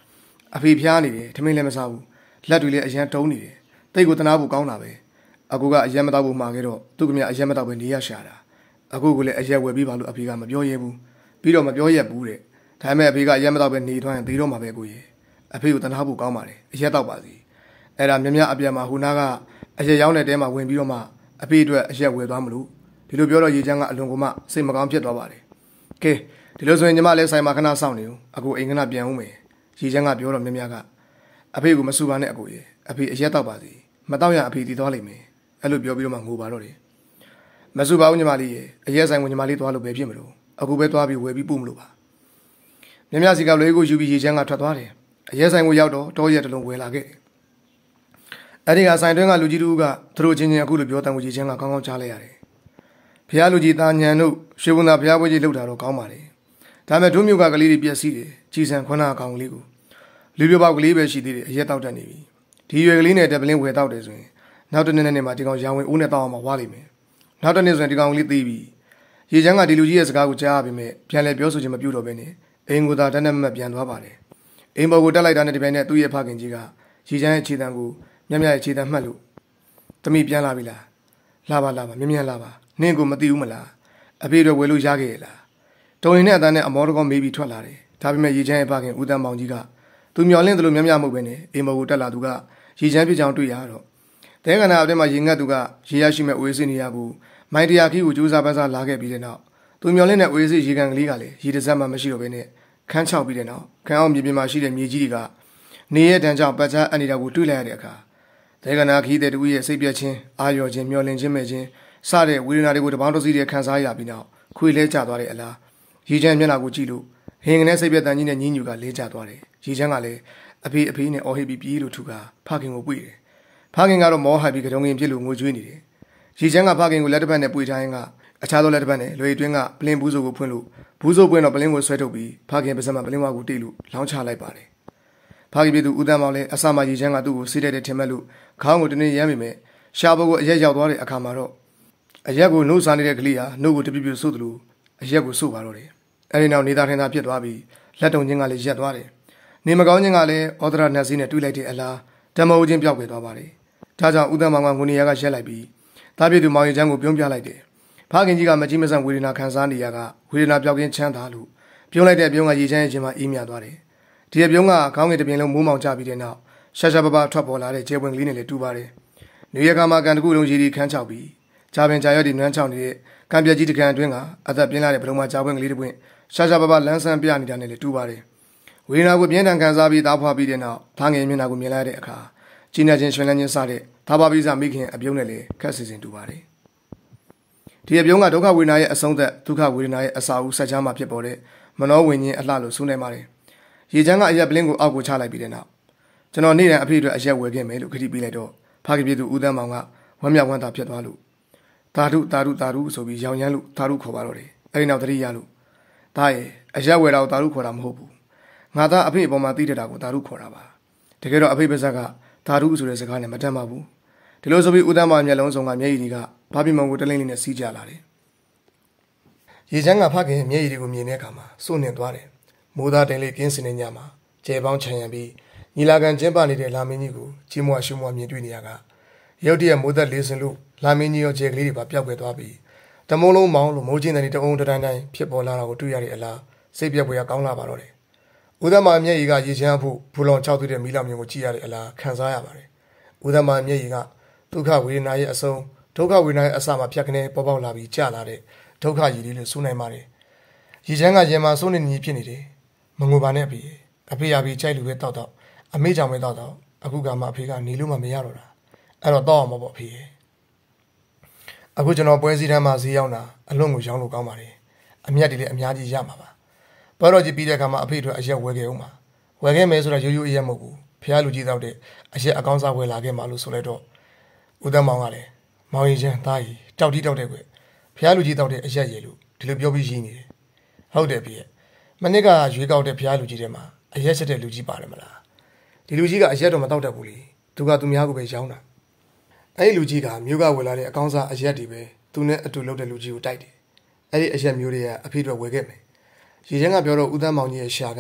A: အဖေဖျားနေတယ်ထမင်းလည်းမစားဘူးလက်တွေလည်းအရန်တုံးနေတယ်တိတ်ကိုတနာဖို့ကောင်းတာပဲအကူကအရက်မတော့ဘူးမှာခဲ့တော့သူကမြအရက်မတော့ပဲနေရရှာတာအခုကလည်းအရက်ဝယ်ပြီးပါလို့အဖေကမပြောရဲဘူးပြီးတော့မပြောရက်ဘူးတဲ့ဒါပေမဲ့အဖေကအရက်မတော့ပဲနေသွားရင်သေတော့မှာပဲကိုကြီးအဖေကိုတနာဖို့ကောင်းပါတယ်အရက်တော့ပါစီအဲ့ဒါမြမြအပြန်မှာဟိုနာကအရက်ရောင်းတဲ့တဲမှာဝင်ပြီးတော့မှအဖေအတွက်အရက်ဝယ်သွားမလို့ဒီလိုပြောတော့ရေချမ်းကအလွန်ကမှစိတ်မကောင်းဖြစ်သွားပါတယ်ကဲဒီလိုဆိုရင်ညီမလည်းဆိုင်မှာခဏစောင့်နေဦးအခုအိမ်ခဏပြန်ဦးမယ်ရေချမ်းကပြောတော့မြမြကအဖေကိုမဆူပါနဲ့အကိုကြီးအဖေအရက်တော့ပါစီမတော့ရအဖေတည်သွားလိမ့်မယ်အဲ့လိုပြောပြီးတော့မှငိုပါတော့တယ်မဆူပါဘူးညီမလေးရေအရက်ဆိုင်ကိုညီမလေးသွားလို့ပဲဖြစ်မလို့အခုပဲသွားပြီးဝယ်ပြီးပို့မလို့ပါမြမြစီကလေးကိုယူပြီးရေချမ်းကထွက်သွားတယ်အရက်ဆိုင်ကိုရောက်တော့တောရက်တလုံးဝယ်လာခဲ့တယ်အဲ့ဒီကဆိုင်တွင်းကလူကြီးတို့ကသူတို့ချင်းချင်းအခုလိုပြောတန်ကိုရေချမ်းကကောင်းကောင်းကြားလိုက်ရတယ်ဖျားလူကြီးတာညံတို့ရွှေဘုံသာဖျားပွဲကြီးလှုပ်တာတော့ကောင်းပါလေဒါပေမဲ့ဒုမျိုးကကလေးတွေပြက်စီးတယ်ကြီးစံခွန်းနာအကောင်လေးကိုလူပြပေါက်ကလေးပဲရှိသေးတယ်အရက်တောက်တတ်နေပြီဒီရွယ်ကလေးနဲ့တက်ပလင်းဝယ်တောက်တယ်ဆိုရင်နောက်တစ်နေ့နဲ့မှာဒီကောင်ရောင်ဝင်အိုးနဲ့တောက်အောင်မဝါလိမ့်မယ်နောက်တစ်နေ့ဆိုရင်ဒီကောင်လေးသေးပြီရေချမ်းကဒီလူကြီးရဲ့စကားကိုကြားရပြီမဲ့ပြန်လဲပြောဆိုခြင်းမပြုတော့ဘဲနဲ့အိမ်ကိုသာတန်းနဲ့မပြန်သွားပါတယ်အိမ်ပေါ်ကိုတက်လိုက်တာနဲ့ဒီပိုင်းနဲ့သူ့ရဲ့ဖခင်ကြီးကရေချမ်းရဲ့ခြေတံကိုမြမြရဲ့ခြေတံမှတ်လို့တမိပြန်လာပြီလားလာပါလာပါမြမြလာပါနင့်ကိုမသိဘူးမလားအဖေတို့ဝယ်လို့ရခဲ့ရလားတုံရင်နဲ့အတန်းနဲ့အမောတကောမေးပြီးထွက်လာတယ်ဒါပေမဲ့ရေချမ်းရဲ့ဖခင်ဦးတန်းမောင်ကြီးကသူမျောလင့်တယ်လို့မြမြမှုပဲနဲ့အိမ်ပေါ်ကိုတက်လာသူကရေချမ်းပြစ်ချောင်းတွေ့ရတော့တဲကနာအပြင်မှာရေငတ်သူကရေရရှိမဲ့အိုးစစ်နေရဘူးမိုင်းတရာခီကိုကြိုးစားပန်းစားလာခဲ့ပြီးတဲ့နောက်သူမျောလင့်တဲ့အိုးစစ်ရေကန်ကလေးကလည်းရေတစက်မှမရှိတော့ဘဲနဲ့ခန်းချောက်ပြီးတဲ့နောက်ခန်းအောင်မြေပြင်မှာရှိတဲ့မြေကြီးတွေကနေရဲ့တန်းကြောင့်ပတ်ချအနေတာကိုတွေ့လိုက်ရတဲ့အခါတဲကနာခီတဲ့တူရဲ့စိတ်ပြည့်ခြင်းအာရော်ခြင်းမျောလင့်ခြင်းမဲ့ခြင်းစတဲ့ဝေဒနာတွေကိုတပေါင်းတစည်းတွေခံစားရပြီးနောက်ခွေလဲကျသွားတဲ့အလားရေချမ်းမျက်နှာကိုကြည့်လို့ဟင်ကနေစိတ်ပြည့်တန်ကြီးနဲ့ညင်းညူကလဲကျသွားတယ်ရေချမ်းကလည်းအဖေအဖေနဲ့အော်ဟစ်ပြီးပြေးလို့ထူကဖခင်ကိုပွေတယ်ဖခင်ကတော့မောဟိုက်ပြီးကတုံငင်ပြစ်လို့ငိုကြွေးနေတယ်ရေချမ်းကဖခင်ကိုလက်တစ်ဖက်နဲ့ပွေထားရင်ကအခြားသောလက်တစ်ဖက်နဲ့လွေတွင်းကပလင်းဘူးစိုးကိုဖွင့်လို့ဘူးစိုးပွင့်တော့ပလင်းကိုဆွဲထုတ်ပြီးဖခင်ပါစက်မှာပလင်းဝါကိုတိတ်လို့လောင်းချလိုက်ပါတယ်ဖခင်ပြည်သူဦးတန်းမောင်လည်းအစမှရေချမ်းကသူ့ကိုစိတ်တဲ့ထင်မဲ့လို့ခေါင်းကိုတနေ့ရမ်းမိမဲ့ရှားဘုတ်ကိုအရက်ရောက်သွားတဲ့အခါမှာတော့အရက်ကိုနှုတ်စားနေတဲ့ကလေးဟာနှုတ်ကိုတပြပြဆို့တယ်လို့အရက်ကိုဆို့ပါတော့တယ်အဲဒီနောက်နေသားထင်သာဖြစ်သွားပြီးလက်တုံချင်းကလည်းရက်သွားတယ်နေမကောင်းခြင်းကလည်းဩဒရနတ်စီနဲ့တွေ့လိုက်တဲ့အလားဓမ္မဦးချင်းပြောက်ွယ်သွားပါတယ်ဒါကြောင့်ဦးတန်းမောင်ကငုံနေရကရက်လိုက်ပြီးတားပြည့်သူမောင်ရင်ချမ်းကိုပြုံးပြလိုက်တယ်ဖခင်ကြီးကမကြီးမဆန်ဝေဒနာခံစားနေရကဝေဒနာပြောက်ကင်းချမ်းသာလို့ပြုံးလိုက်တဲ့အပြုံးကရေချမ်းရဲ့ချင်းမှာအေးမြသွားတယ်ဒီအပြုံးကခေါင်းငယ်တစ်ပြင်လုံးမိုးမောင်ကျပြီးတဲ့နောက်ရှာရှာပပထွက်ပေါ်လာတဲ့ကျဲပွင့်ကလေးနဲ့လည်းတူပါတယ်နေရကမှာကန်တကူလုံးရေဒီခန်းချောက်ပြီးဂျာပင်ဂျာရွက်ဒီနွမ်းချောက်နေတဲ့ကံပြက်ကြီးတကန်အတွင်းကအသက်ပြင်းလာတဲ့ဘလုံးမဂျာပွင့်ကလေးတစ်ပွင့်ရှာရှာပပလန်းဆန်းပြနေတာနဲ့လည်းတူပါတယ်ဝေဒနာကိုပြင်းထန်ခံစားပြီးသားဖွာပြီးတဲ့နောက်ဖငယ်မျက်နှာကိုမြင်လိုက်တဲ့အခါကြီးနေခြင်းရွှင်လန်းခြင်းစတဲ့သာပါပိစမိခင်အပြုံးနဲ့လည်းခက်စီစဉ်တူပါတယ်ဒီအပြုံးကဒုက္ခဝေဒနာရဲ့အဆုံးသက်ဒုက္ခဝေဒနာရဲ့အစာအုပ်ဆက်ချမ်းမှာဖြစ်ပေါ်တဲ့မနောဝိညာဉ်အလှလို့ဆိုနိုင်ပါတယ်ရေချမ်းကအရက်ပလင်းကိုအောက်ကိုချလိုက်ပြီးတဲ့နောက်ကျွန်တော်နေ့တိုင်းအဖေအတွက်အရက်ဝယ်ခဲ့မယ်လို့ခတိပေးလိုက်တော့ဖခင်ပြည်သူဦးတန်းမောင်ကဝမ်းမြောက်ဝမ်းသာဖြစ်သွားလို့သာဓုသာဓုသာဓုဆိုပြီးရောင်ရမ်းလို့သာဓုခေါ်ပါတော့တယ်အဲဒီနောက်တတိယလို့ဒါရဲ့အရက်ဝယ်တာကိုသာဓုခေါ်တာမဟုတ်ဘူးငါသားအဖေအပေါ်မှာသိတဲ့တာကိုသာဓုခေါ်တာပါတကယ်တော့အဖေပါဇက်ကသာဓုဆိုတဲ့စကားနဲ့မတတ်ပါဘူးဒီလိုဆိုပြီးဦးတန်းမောင်မျက်လုံးစုံကမျက်ရည်တွေကဘာပြမုံကိုတလိမ့်လေးနဲ့စီးကြလာတယ်ရေချမ်းကဖခင်မျက်ရည်တွေကိုမြင်တဲ့အခါမှာစိုးနေသွားတယ်မိုးသားတင်လေးကင်းစင်နေညမှာကျဲပေါင်းချန်ရံပြီးညီလာခံကျင်းပနေတဲ့လာမင်းကြီးကိုကြီးမွားရှုမွားမြင်တွေ့နေရကရုတ်တရက်မိုးသက်လေးစင်လို့လာမင်းကြီးရောကျဲကလေးတွေပါပျောက်ကွယ်သွားပြီးတမုံလုံးမောင်းလို့မိုးချင်းတဲ့တအုံတတိုင်းတိုင်းဖြစ်ပေါ်လာတာကိုတွေ့ရတဲ့အလားစိတ်ပြက်ပွေရကောင်းလာပါတော့တယ်ဦးသမမျက်ရည်ကရေချမ်းဖို့ဘူလောင်ချောက်သွေးတဲ့မီးလောင်မြင်ကိုကြည့်ရတဲ့အလားခံစားရပါတယ်ဦးသမမျက်ရည်ကဒုက္ခဝေဒနာရဲ့အဆုံးဒုက္ခဝေဒနာရဲ့အစမှာဖြတ်ကနေပေါ်ပေါက်လာပြီးကြာလာတဲ့ဒုက္ခရည်လေးလို့ဆိုနိုင်ပါတယ်ရေချမ်းကရင်မှာစိုးနေနေဖြစ်နေတယ်မငိုပါနဲ့အဖေအဖေရပြီးကြိုက်လူပဲတောက်တော့အမေကြောင့်ပဲတောက်တော့အခုကမှအဖေကနေလို့မှမရတော့တာအဲ့တော့တောက်အောင်ပေါ့အဖေအခုကျွန်တော်ပွဲစည်းတန်းမှာဈေးရောက်တာအလွန်ကိုရောင်းလို့ကောင်းပါတယ်အမြတ်တွေလည်းအများကြီးရမှာပါပွဲတော်ကြီးပြီးတဲ့အခါမှာအဖေတို့အရက်ဝယ်ခဲ့အောင်ပါဝယ်ခဲ့မယ်ဆိုတော့ရိုးရိုးအရက်မဟုတ်ဘူးဖះလူကြီးတောက်တဲ့အရက်အကောင်းစားဝယ်လာခဲ့မှလို့ဆိုလိုက်တော့ဦးသက်မောင်ကလည်းမောင်ရင်ချမ်းသားကြီးတောက်တီးတောက်တဲ့ကွဖះလူကြီးတောက်တဲ့အရက်ရည်လို့ဒီလိုပြောပြီးရင်းနေတယ်ဟုတ်တယ်ဖေမနစ်ကရွေးကောက်တဲ့ဖះလူကြီးထဲမှာအရက်ချက်တဲ့လူကြီးပါတယ်မလားဒီလူကြီးကအရက်တော့မတောက်တတ်ဘူးလေသူကသူများကိုပဲရောင်းတာအဲ့ဒီလူကြီးကမြို့ကဝယ်လာတဲ့အကောင်းစားအရက်တွေပဲသူနဲ့အတူလုပ်တဲ့လူကြီးကိုတိုက်တယ်အဲ့ဒီအရက်မျိုးတွေကအဖေတို့ဝယ်ခဲ့မယ်ရေချမ်းကပြောတော့ဦးသန်းမောင်ကြီးရဲ့ရှာကဘ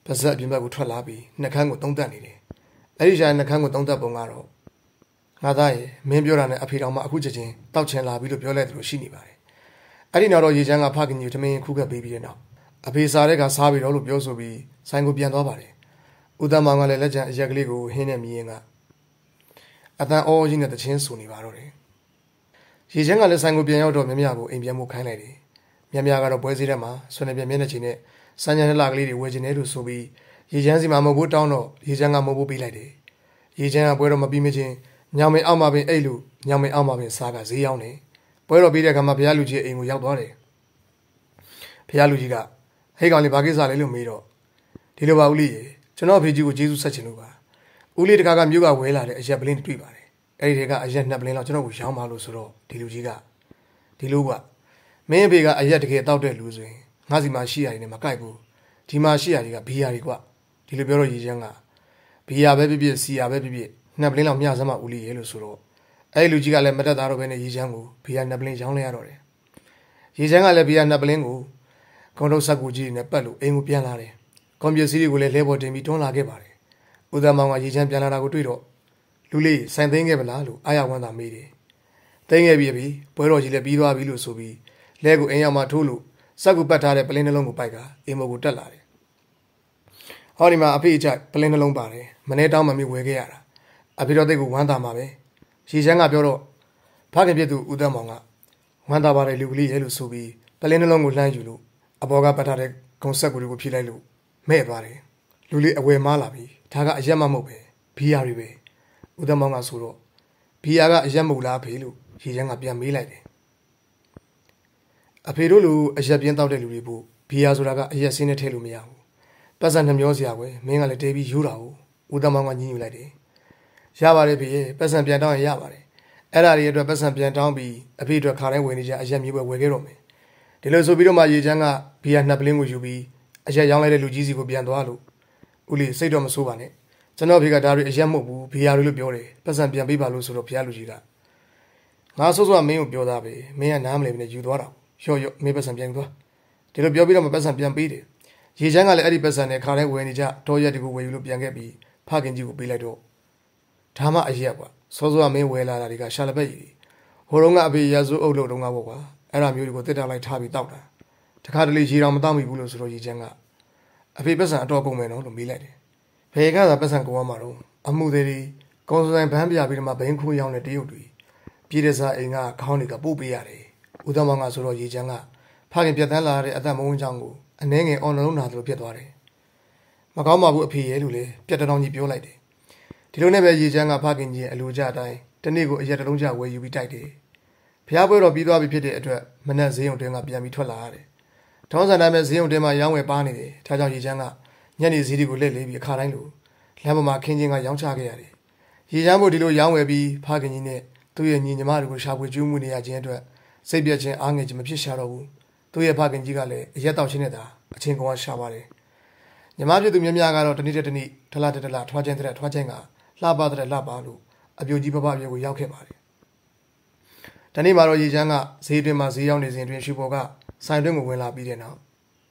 A: ပါဇက်ပြင်ဘက်ကိုထွက်လာပြီးနှက်ခမ်းကိုတုံးတက်နေတယ်အဲ့ဒီရှာနှက်ခမ်းကိုတုံးတက်ပုံကတော့ငါသားရဲ့မင်းပြောတာနဲ့အဖေတော်မှအခုချက်ချင်းတောက်ချင်လာပြီလို့ပြောလိုက်သလိုရှိနေပါတယ်အဲ့ဒီနောက်တော့ရေချမ်းကဖခင်ကြီးကိုထမင်းခုခတ်ပေးပြီးတဲ့နောက်အဖေစားတဲ့ကစားပြီးတော့လို့ပြောဆိုပြီးဆိုင်ကိုပြန်သွားပါတယ်ဦးသားမောင်ကလည်းလက်ကျန်အရက်ကလေးကိုဟင်းနဲ့မြည်ရင်ကအတန်အောကြီးနဲ့တချင်းဆူနေပါတော့တယ်ရေချမ်းကလည်းဆိုင်ကိုပြန်ရောက်တော့မြမကိုအိမ်ပြန်မှုခိုင်းလိုက်တယ်မြမကတော့ပွဲစည်းထဲမှာဆွနေပြန်မျက်နှာချင်းနဲ့စမ်းချမ်းလှကလေးတွေဝယ်ချင်တယ်လို့ဆိုပြီးရေချမ်းစီမှာမဟုတ်ဘူးတောင်းတော့ရေချမ်းကမဟုတ်ဘူးပေးလိုက်တယ်ရေချမ်းကပွဲတော့မပြီးမချင်းညောင်မင်းအောက်မှာပင်အိတ်လို့ညောင်မင်းအောက်မှာပင်စားကဈေးရောက်နေပွဲတော့ပြီးတဲ့အခါမှာဘုရားလူကြီးအိမ်ကိုရောက်သွားတယ်ဘုရားလူကြီးကဟဲ့ကောင်လေးဘာကိစ္စလဲလို့မေးတော့ဒီလိုပါဦးလေးရေကျွန်တော်အဖေကြီးကိုကျေးဇူးဆက်ချင်လို့ပါဦးလေးတခါကမြို့ကဝဲလာတဲ့အရက်ပလင်းတွေ့ပါတယ်အဲ့ဒီတကအရက်နှစ်ပလင်းလောက်ကျွန်တော်ကိုရောင်းပါလို့ဆိုတော့ဒီလူကြီးကဒီလိုကမင်းအဖေကအရက်တကယ်တောက်တဲ့လူဆိုရင်ငါစီမှာရှိရတယ်နဲ့မကိုက်ဘူးဒီမှာရှိရတယ်ကဘီယာတွေကွဒီလိုပြောတော့ရေချမ်းကဘီယာပဲဖြစ်ဖြစ်စီယာပဲဖြစ်ဖြစ်နှစ်ပလင်းလောက်မျှစမ်းမဦးလေးရေလို့ဆိုတော့အဲ့ဒီလူကြီးကလည်းမတက်သားတော့ဘဲနဲ့ရေချမ်းကိုဘီယာနှစ်ပလင်းရောင်းလိုက်ရတော့တယ်ရေချမ်းကလည်းဘီယာနှစ်ပလင်းကိုကွန်ဒုတ်ဆက်ကူကြီးနဲ့ပတ်လို့အိမ်ကိုပြန်လာတယ်ကွန်ပျူတာတွေကိုလည်းလဲပေါ်တင်ပြီးတွန်းလာခဲ့ပါတယ်ဦးသားမောင်ကရေချမ်းပြန်လာတာကိုတွေ့တော့လူလေးဆိုင်သိမ်းခဲ့ပလားလို့အားရဝမ်းသာမေးတယ်သိမ်းခဲ့ပြီပြီပွဲတော်ကြီးလည်းပြီးသွားပြီလို့ဆိုပြီးလဲကိုအိမ်ရောက်မှထိုးလို့စက်ကူပတ်ထားတဲ့ပလင်းနှလုံးကိုပိုက်ကအိမ်မော်ကိုတက်လာတယ်ဟောဒီမှာအဖေအချိုက်ပလင်းနှလုံးပါတယ်မနေ့တောင်းမှမြဝဲခဲ့ရတာအဖေတော်သိကိုဝမ်းသာမှာပဲရေချမ်းကပြောတော့ဖခင်ပြည့်သူဦးသားမောင်ကဝမ်းသာပါတယ်လူကလေးရဲ့လို့ဆိုပြီးပလင်းနှလုံးကိုလှမ်းယူလို့အပေါ်ကပတ်ထားတဲ့ဂုံဆက်ကူတွေကိုဖြည့်လိုက်လို့မဲ့သွားတယ်လူလေးအဝယ်မားလာပြီဒါကအရက်မမဟုတ်ပဲဘီယာတွေပဲဦးသားမောင်ကဆိုတော့ဘီယာကအရက်မဟုတ်လားဖေလို့ရေချမ်းကပြန်မေးလိုက်တယ်အဖေတို့လူအရက်ပြင်းတောက်တဲ့လူတွေပို့ဘီယာဆိုတာကအရက်စင်းနဲ့ထည့်လို့မရဘူးပတ်စံနှမျောစရာကွယ်မင်းကလည်းတဲပြီးယူတာဟုတ်ဦးသားမောင်ကညှင်းယူလိုက်တယ်ရပါတယ်ဖေပတ်စံပြန်တောင်းရင်ရပါတယ်အဲ့ဒါတွေအတွက်ပတ်စံပြန်တောင်းပြီးအဖေအတွက်ခါတိုင်းဝင်နေကြအရက်မျိုးပဲဝယ်ခဲ့တော့မယ်ဒီလိုဆိုပြီးတော့မှရေချမ်းကဘီယာနှစ်ပလင်းကိုယူပြီးအရက်ရောင်းလိုက်တဲ့လူကြီးစီကိုပြန်သွားလို့ဦးလေးစိတ်တော့မဆိုးပါနဲ့ကျွန်တော်ဖေကဒါတွေအရက်မဟုတ်ဘူးဘီယာတွေလို့ပြောတယ်ပတ်စံပြန်ပေးပါလို့ဆိုတော့ဘုရားလူကြီးကငါဆိုးဆိုးကမင်းကိုပြောသားပဲမင်းကနားမလည်နဲ့ယူသွားတာရော့ရော့မင်းပတ်စံပြန်သွားဒီလိုပြောပြီးတော့မှပတ်စံပြန်ပေးတယ်ရေချမ်းကလည်းအဲ့ဒီပတ်စံနဲ့ခါတိုင်းဝယ်နေကြတော်ရက်တကူဝယ်ယူလို့ပြန်ခဲ့ပြီးဖခင်ကြီးကိုပေးလိုက်တော့ဒါမှအရက်ကွာစောစောကမင်းဝယ်လာတာတွေကရှာလပက်ကြီးဟိုတုန်းကအဖေရာဇိုးအုပ်လို့တုန်းကပေါ့ကွာအဲ့ဒါမျိုးတွေကိုတစ်တက်လိုက်ထားပြီးတောက်တာတခါတလေရေတောင်မတောက်မိဘူးလို့ဆိုတော့ရေချမ်းကအဖေပတ်စံအတော်ကုန်မယ်နော်လို့မေးလိုက်တယ်ဘယ်ကသာပတ်စံကုန်ရမှာတော့အမှုတွေကွန်ဆိုင်ဘန်းပြပြီးတော့မှဘိန်းခိုးရောင်းတဲ့တရုတ်တွေပြည်တဲ့စားအိမ်ကခေါင်းတွေကပို့ပေးရတယ်ဦးတော်မောင်ကဆိုတော့ရေချမ်းကဖခင်ပြတ်တန်းလာတဲ့အသက်မဝန်းချောင်းကိုအနှဲငယ်အော်နှလုံးနာသလိုဖြစ်သွားတယ်မကောင်းပါဘူးအဖေရဲ့လို့လေပြတ်တောင်းကြီးပြောလိုက်တယ်ဒီလိုနဲ့ပဲရေချမ်းကဖခင်ကြီးရဲ့အလိုကြအတိုင်းတနေ့ကိုအရက်တလုံးကြဝယ်ယူပြီးတိုက်တယ်ဖျားပွဲတော်ပြီးသွားပြီဖြစ်တဲ့အတွက်မနက်ဈေးရုံတွင်းကပြန်ပြီးထွက်လာရတယ်ထောင်းစံတိုင်းပဲဈေးရုံတွင်းမှာရောင်းဝယ်ပါနေတယ်ဒါကြောင့်ရေချမ်းကညနေဈေးတွေကိုလက်လေးပြီးအခါတိုင်းလိုလမ်းပေါ်မှာခင်းချင်းကရောင်းချခဲ့ရတယ်ရေချမ်းဖို့ဒီလိုရောင်းဝယ်ပြီးဖခင်ကြီးနဲ့သူ့ရဲ့ညီညီမတွေကိုရှာဖွေကျူးမှုနေရခြင်းအတွက်စိတ်ပြည့်ခြင်းအားငယ်ခြင်းမဖြစ်ရှာတော့ဘူးသူ့ရဲ့ဖခင်ကြီးကလည်းအရက်တောက်ချင်းနဲ့သာအချင်းကောင်ကရှာပါတယ်ညီမဖြစ်သူများများကတော့တနေ့တစ်နေ့ထလာတတလာထွားချင်းတဲ့ထွားချင်းကလှပတဲ့လှပလို့အပြိုကြီးပပပြိုကိုရောက်ခဲ့ပါတယ်ဒီနေ့မှာတော့ရေချမ်းကဈေးတွင်မှာဈေးရောက်နေစဉ်တွင်ရွှေဘော်ကဆိုင်တွင်ကိုဝင်လာပြီးတဲ့နောက်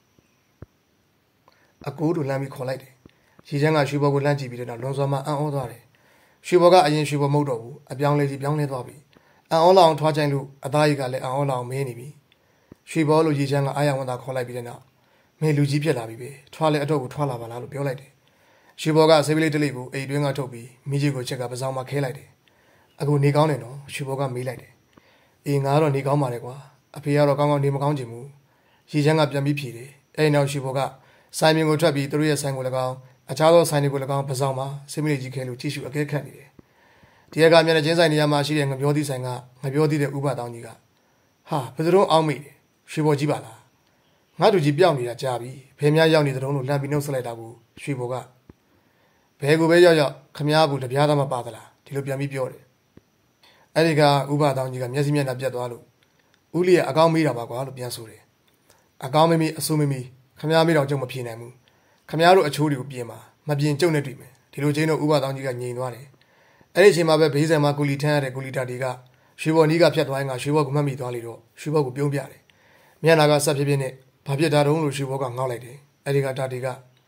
A: အကိုတို့လမ်းပြီးခေါ်လိုက်တယ်ရေချမ်းကရွှေဘော်ကိုလှမ်းကြည့်ပြီးတဲ့နောက်လွန်စွာမှအံ့ဩသွားတယ်ရွှေဘော်ကအရင်ရွှေဘော်မဟုတ်တော့ဘူးအပြောင်းလဲကြီးပြောင်းလဲသွားပြီအံ့ဩလောင်ထွားချင်းလို့အသားရည်ကလည်းအံ့ဩလောင်မင်းနေပြီရွှေဘော်လို့ရေချမ်းကအာရဝန်သာခေါ်လိုက်ပြီးတဲ့နောက်မင်းလူကြီးဖြစ်လာပြီပဲထွားလဲအတော့ကိုထွားလာပါလားလို့ပြောလိုက်တယ်ရွှေဘော်ကဆေးပလေးတလေးကိုအိမ်တွင်းကထုတ်ပြီးမိကြီးကိုချက်ကပစောင်းမှာခဲလိုက်တယ်အခုနေကောင်းတယ်နော်ရွှေဘော်ကမေးလိုက်တယ်အေးငါတော့နေကောင်းပါတယ်ကွာအဖေကတော့ကောင်းကောင်းနေမကောင်းချင်ဘူးရေချမ်းကပြန်ပြီးဖြေတယ်အဲဒီနောက်ရွှေဘော်ကဆိုင်မြင်ကိုထွက်ပြီးသူတို့ရဲ့ဆိုင်ကို၎င်းအခြားသောဆိုင်တွေကို၎င်းပစောင်းမှာဆေးပလေးကြီးခဲလို့ကြည့်ရှုအကဲခတ်နေတယ်ဒီကမျက်နှာချင်းဆိုင်နေရာမှာရှိတဲ့ငပြောသီးဆိုင်ကငပြောသီးတဲ့ဥပတောင်းကြီးကဟာဘယ်သူတော့အောင်းမိတယ်ရွှေဘော်ကြီးပါလားငါတို့ကြီးပြောင်းနေတာကြာပြီဘယ်များရောက်နေတဲ့တုံးလို့လမ်းပြီးနှုတ်ဆက်လိုက်တာကိုရွှေဘော်ကဘယ်ကိုပဲရောက်ရောက်ခမားဘူးတပြားသားမပါသလားဒီလိုပြန်ပြီးပြောတယ်အဲ့ဒီကဥပတောင်းကြီးကမျက်စိမျက်နှာပြတ်သွားလို့ဦးလေးကအကောင်းမေးတာပါကွာလို့ပြန်ဆိုတယ်အကောင်းမမေးအဆူမမေးခမားမေးတော့ကြုံမဖြေနိုင်ဘူးခမားတို့အချိုးတွေကိုပြင်ပါမပြင်ကြုံနဲ့တွေ့မယ်ဒီလိုချင်းတော့ဥပတောင်းကြီးကငြိမ်သွားတယ်အဲ့ဒီအချိန်မှာပဲဘေးဆိုင်မှာကူလီထမ်းရတဲ့ကူလီတာတွေကရွှေဘော်နီးကဖြတ်သွားရင်ကရွှေဘော်ကမှတ်မိသွားလေတော့ရွှေဘော်ကိုပြုံးပြတယ်မျက်နှာကဆက်ဖြစ်ဖြစ်နဲ့ဘာဖြစ်တာတုံးလို့ရွှေဘော်ကငေါက်လိုက်တယ်အဲ့ဒီကတာတွေကင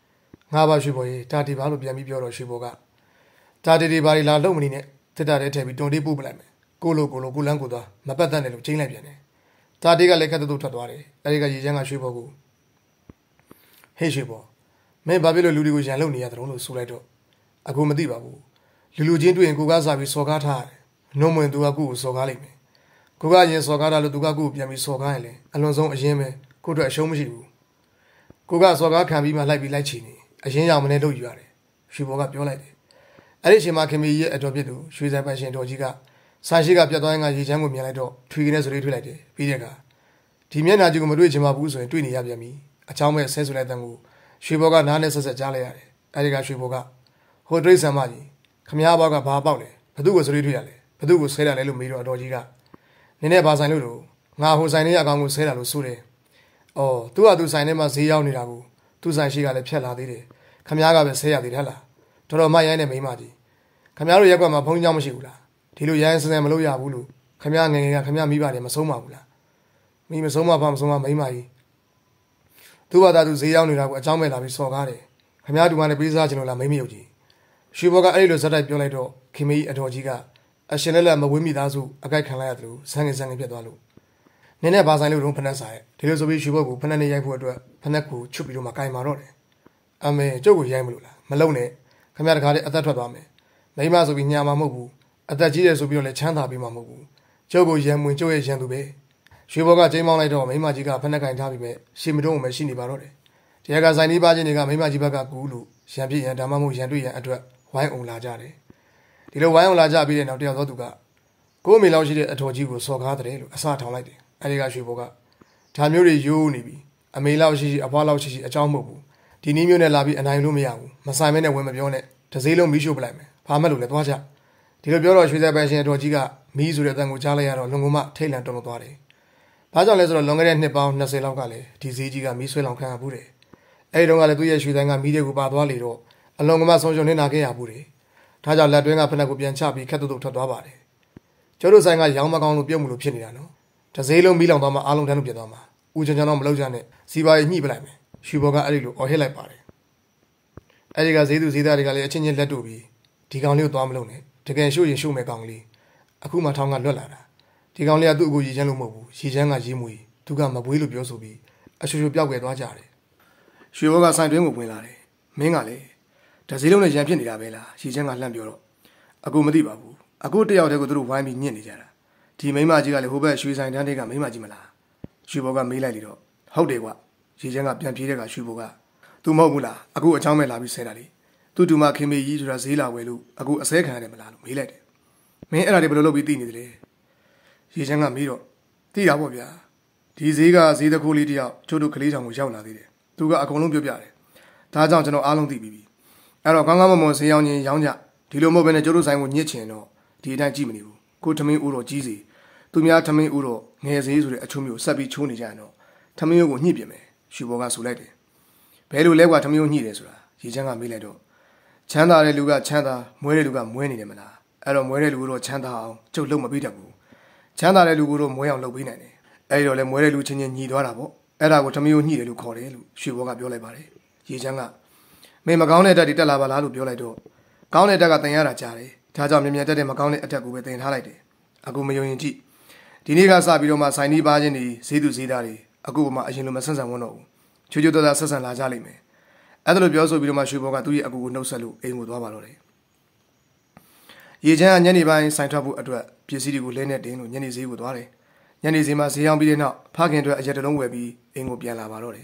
A: ငါပါရွှေဘော်ကြီးတာတီပါလို့ပြန်ပြီးပြောတော့ရွှေဘော်ကတာတီတီပါရီလာလုံးမနေနဲ့တစ်တာတဲ့ထည့်ပြီးတွန်တေးပို့ပလိုက်မယ်ကိုလိုကိုလိုကိုလန်းကိုသွားမပတ်သက်နဲ့လို့ချင်းလိုက်ပြန်တယ်တာတီကလည်းခက်တူထွက်သွားတယ်အဲဒီကရေချမ်းကရွှေဘော်ကိုဟေးရွှေဘော်မင်းဘာဖြစ်လို့လူတွေကိုရန်လုံနေရတဲ့လို့ဆိုလိုက်တော့အခုမသိပါဘူးလူလူချင်းတွေ့ရင်ကိုကားစားပြီးစော်ကားထားတယ်နှုံးမွင်သူကကိုကိုစော်ကားလိုက်မယ်ကိုကရင်စော်ကားတာလို့သူကကိုကိုပြန်ပြီးစော်ကားရင်လေအလွန်ဆုံးအရင်ပဲကိုတို့အရှုံးမရှိဘူးကိုကစော်ကားခံပြီးမှလိုက်ပြီးလိုက်ချီနေအရင်ရောင်မနေလို့ယူရတယ်ရွှေဘော်ကပြောလိုက်တယ်အဲ့ဒီအချိန်မှာခင်မီရဲ့အတော်ပြစ်သူရွှေစံပန်းရှင်တော်ကြီးကစာရှိကပြတ်သွားရင်ကရေချမ်းကိုမြင်လိုက်တော့ထွေကနေဆိုလေးထွေးလိုက်တယ်ပြီးတဲ့အခါဒီမျက်နှာကြီးကိုမတွေ့ချင်ပါဘူးဆိုရင်တွေ့နေရပြန်ပြီအချောင်းမဲ့ဆဲဆိုလိုက်တဲ့ကိုရွှေဘော်ကနားနဲ့ဆက်ဆက်ကြားလိုက်ရတယ်အဲ့ဒီကရွှေဘော်ကဟိုဒရိတ်ဆံမကြီးခမည်းဘောက်ကဘာပေါက်လဲဘသူ့ကိုဆိုလေးထွေးရလဲဘသူ့ကိုဆဲတာလဲလို့မေးတော့အတော်ကြီးကနင်းနဲ့ဘာဆိုင်လို့လို့ငါဟိုဆိုင်လေးအကောင်ကိုဆဲတာလို့ဆိုတယ်အော်သူကသူဆိုင်ထဲမှာဈေးရောက်နေတာကိုသူ့ဆိုင်ရှိကလည်းဖြတ်လာသေးတယ်ခမည်းကပဲဆဲရသေးတယ်ဟလားတော်တော်မရိုင်းတဲ့မိန်းမကြီးခမည်းတို့ရက်ကွက်မှာဖုန်းကြောင်းမရှိဘူးလားဒီလိုရိုင်းစစံမလို့ရဘူးလို့ခမည်းငယ်ငယ်ကခမည်းမိပါတယ်မဆုံးပါဘူးလားမိမဆုံးမဖမဆုံးမမိန်းမကြီးသူ့ဘာသာသူဈေးရောက်နေတာကိုအကြောင်းမဲ့လာပြီးစော်ကားတယ်ခမည်းတူမနဲ့ပေးစားချင်လို့လားမိန်းမယုတ်ကြီးရွှေဘော်ကအဲ့လိုဇက်တိုက်ပြောလိုက်တော့ခင်မကြီးအတော်ကြီးကအရှင်လက်လက်မဝင်းမိသားစုအကြိုက်ခံလိုက်ရတယ်လို့ဆန်းငင်ဆန်းငင်ပြတ်သွားလို့နင်းနဲ့ဘာဆိုင်လို့တော့ဖနက်ဆိုင်ဒီလိုဆိုပြီးရွှေဘော်ကိုဖနက်နဲ့ရိုက်ဖို့အတွက်ဖနက်ကိုချွတ်ပြီးတော့မှကင်မာတော့တယ်အမေကျုပ်ကိုရိုက်မလို့လားမလုံနဲ့ခမည်းတကားလေးအသက်ထွက်သွားမယ်မိမဆိုပြီးညာမှာမဟုတ်ဘူးအသက်ကြီးတယ်ဆိုပြီးတော့လည်းချမ်းသာပြီးမှမဟုတ်ဘူးကျုပ်ကိုရံဝင်ကျုပ်ရဲ့ရံသူပဲရွှေဘော်ကကျိမ်းမောင်းလိုက်တော့မိမကြီးကဖနက်ကင်ထားပြီးပဲရှေမတုံးမရှိနေပါတော့တယ်တရားကဆိုင်လေးပါချင်းတွေကမိမကြီးဘက်ကကူးလို့ရံပြည့်ရံဒါမှမဟုတ်ရံတွေ့ရံအတွက်ဝိုင်းအောင်လာကြတယ်ဒီလိုဝိုင်းအောင်လာကြပြီးတဲ့နောက်တယောက်သောသူကကိုအမေလောက်ရှိတဲ့အထော်ကြီးကိုစော်ကားတယ်လို့အစထောင်လိုက်တယ်အဲဒီကရွှေဘော်ကဒါမျိုးတွေရိုးနေပြီအမေလောက်ရှိရှိအဖွားလောက်ရှိရှိအကြောင်းမဟုတ်ဘူးဒီနည်းမျိုးနဲ့လာပြီးအနိုင်လို့မရဘူးမဆိုင်မဲနဲ့ဝင်မပြောနဲ့တစည်းလုံးမီးရှို့ပလိုက်မယ်ဘာမှလို့လဲသွားကြဒီလိုပြောတော့ရွှေစက်ပန်းရှင်အတော်ကြီးကမီးဆိုတဲ့အတန်ကိုကြားလိုက်ရတော့လွန်ကုန်မှထိတ်လန့်တုန်လှုပ်သွားတယ်ဘာကြောင့်လဲဆိုတော့လွန်ခဲ့တဲ့နှစ်ပေါင်းနှစ်ဆယ်လောက်ကလည်းဒီဈေးကြီးကမီးဆွဲလောင်ခံရဘူးတယ်အဲဒီတုန်းကလည်းသူ့ရဲ့ရွှေဆိုင်ကမီးတွေကိုပါသွားလေတော့အလွန်ကမှဆုံးရှုံးနေတာခဲ့ရဘူးတယ်ဒါကြောင့်လက်တွင်းကဖက်ကိုပြန်ချပြီးခက်တုတ်တုတ်ထွက်သွားပါတယ်ကျတို့ဆိုင်ကရောင်းမကောင်းလို့ပြုတ်မှုလို့ဖြစ်နေတာနော်တစည်းလုံးမီးလောင်သွားမှအားလုံးတန်းလို့ပြတ်သွားမှာဦးချွန်ချွန်တော့မလောက်ကြနဲ့စီပါရီညှိပလိုက်မယ်ရွှေဘော်ကအဲ့ဒီလိုအော်ဟစ်လိုက်ပါတယ်အဲ့ဒီကဈေးသူဈေးသားတွေကလည်းအချင်းချင်းလက်တို့ပြီးဒီကောင်လေးကိုသွားမလို့နဲ့တကယ်ရှို့ရင်ရှို့မယ်ကောင်လေးအခုမှထောင်းကလွတ်လာတာဒီကောင်လေးကသူ့အကိုရေချမ်းလို့မဟုတ်ဘူးရေချမ်းကရေးမွေသူကမပွေးလို့ပြောဆိုပြီးအရှူရှူပြောက်ွယ်သွားကြတယ်ရွှေဘော်ကဆိုင်တွင်းကိုဝင်လာတယ်မင်းကလည်းတစည်းလုံးနဲ့ရံဖြစ်နေတာပဲလားရေချမ်းကလှမ်းပြောတော့အခုမသိပါဘူးအခုတယောက်တည်းကိုသူတို့ဝိုင်းပြီးညစ်နေကြတာဒီမိန်းမကြီးကလည်းဟိုဘက်ရွှေဆိုင်တန်းတွေကမိန်းမကြီးမလားရွှေဘော်ကမေးလိုက်လေတော့ဟုတ်တယ်ကွာရေချမ်းကပြန်ပြေးတဲ့ကရွှေဘော်ကသူမဟုတ်ဘူးလားအခုအချောင်းမဲ့လာပြီးဆဲတာလေသူတူမခင်မေကြီးဆိုတာဈေးလာဝယ်လို့အခုအစဲခံရတယ်မလားလို့မေးလိုက်တယ်မင်းအဲ့ဒါတွေဘယ်လိုလုပ်ပြီးသိနေသလဲရေချမ်းကမေးတော့သိတာပေါ့ဗျာဒီဈေးကဈေးတစ်ခုလေးတယောက်ချို့တို့ကလေးချောင်ကိုရောက်လာသေးတယ်သူကအကုန်လုံးပြောပြတယ်ဒါကြောင့်ကျွန်တော်အားလုံးသိပြီးပြီအဲ့တော့ကောင်းကောင်းမွန်မွန်ဈေးရောင်းချင်းရောင်းကြဒီလိုမဟုတ်ဘဲနဲ့ကျတို့ဆိုင်ကိုညစ်ချင်တော့ဒီအတိုင်းကြည့်မနေဘူးကိုထမင်းဦးတော့ကြီးစီသူများထမင်းဦးတော့ငယ်စေးဆိုတဲ့အချုံမျိုးဆက်ပြီးချိုးနေကြရင်တော့ထမင်းဦးကိုညှိပြင်မယ်ရွှေဘော်ကဆိုလိုက်တယ်ဘယ်လိုလဲကွာထမင်းဦးညှိတယ်ဆိုတာရေချမ်းကမေးလိုက်တော့ချမ်းသာတဲ့လူကချမ်းသာမွဲတဲ့လူကမွဲနေတယ်မလားအဲ့တော့မွဲတဲ့လူကတော့ချမ်းသာအောင်ကျုပ်လုံးမပေးတတ်ဘူးချမ်းသာတဲ့လူကတော့မွဲအောင်လုပ်ပေးနိုင်တယ်အဲ့တော့လဲမွဲတဲ့လူချင်းချင်းညီသွားတာပေါ့အဲ့ဒါကိုထမင်းဦးညှိတယ်လို့ခေါ်တယ်လို့ရွှေဘော်ကပြောလိုက်ပါတယ်ရေချမ်းကမင်းမကောင်းတဲ့တက်ဒီတက်လာပါလားလို့ပြောလိုက်တော့ကောင်းတဲ့တက်ကတင်ရတာကြားတယ်ဒါကြောင့်မြင်မြင်တက်တဲ့မကောင်းတဲ့အတက်ကိုပဲတင်ထားလိုက်တယ်အခုမယုံရင်ကြည့်ဒီနေ့ကစပြီးတော့မှဆိုင်နီးပါချင်းတွေဈေးသူဈေးသားတွေအခုမှအရင်လိုမဆန်းဆန်းဝန်းတော့ဘူးချွချွတော်တော်ဆက်ဆန်လာကြလိမ့်မယ်အဲ့ဒါလိုပြောဆိုပြီးတော့မှရွှေဘော်ကသူ့ရဲ့အကူကိုနှုတ်ဆက်လို့အိမ်ကိုသွားပါတော့တယ်ရေချမ်းကညနေပိုင်းဆိုင်ထွက်ဖို့အတွက်ပစ္စည်းတွေကိုလဲနဲ့တင်းလို့ညနေဈေးကိုသွားတယ်ညနေဈေးမှာဈေးအောင်ပြီးတဲ့နောက်ဖခင်အတွက်အရက်တလုံးဝယ်ပြီးအိမ်ကိုပြန်လာပါတော့တယ်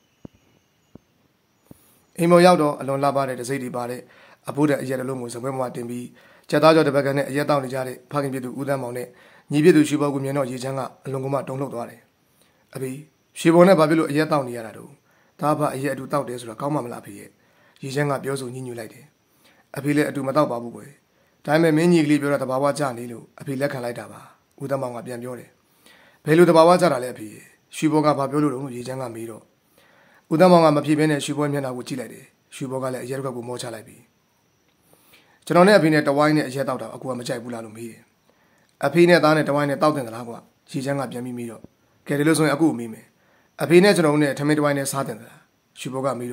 A: အိမ်ပေါ်ရောက်တော့အလွန်လှပတဲ့တစိမ့်တွေပါတဲ့အဖိုးတဲ့အရက်တလုံးကိုစပွဲမှာတင်ပြီးချက်သားကြော်တစ်ပတ်ကန်နဲ့အရက်တောက်နေကြတဲ့ဖခင်ပြည့်သူဦးတန်းမောင်နဲ့ညီပြည့်သူရွှေဘော်ကိုမြင်တော့ရေချမ်းကအလွန်ကမှတုန်လှုပ်သွားတယ်အဖေရွှေဘော်နဲ့ဘာဖြစ်လို့အရက်တောက်နေရတာတော့ဒါဖအရက်အတူတောက်တယ်ဆိုတာကောင်းမှမလားဖေရဲ့ရေချမ်းကပြောဆိုညှိညူလိုက်တယ်အဖေလည်းအတူမတောက်ပါဘူးကွယ်ဒါပေမဲ့မင်းကြီးကလေးပြောတာတဘာဝကြနေလို့အဖေလက်ခံလိုက်တာပါဦးတန်းမောင်ကပြန်ပြောတယ်ဘယ်လိုတဘာဝကြတာလဲအဖေရွှေဘော်ကဘာပြောလို့တော့ရေချမ်းကမေးတော့ဦးတန်းမောင်ကမဖြေဘဲနဲ့ရွှေဘော်မျက်နှာကိုကြည့်လိုက်တယ်ရွှေဘော်ကလည်းအရက်တစ်ခွက်ကိုမောချလိုက်ပြီကျွန်တော်နဲ့အဖေနဲ့တဝိုင်းနဲ့အရက်တောက်တာအကူကမကြိုက်ဘူးလားလို့မေးတယ်အဖေနဲ့သားနဲ့တဝိုင်းနဲ့တောက်တင်သလားကွာရေချမ်းကပြန်ပြီးမေးတော့ကဲဒီလိုဆိုရင်အခုမေးမယ်အဖေနဲ့ကျွန်တော်နဲ့ထမင်းတဝိုင်းနဲ့စားတင်သလားရွှေဘော်ကမေးတော့ထ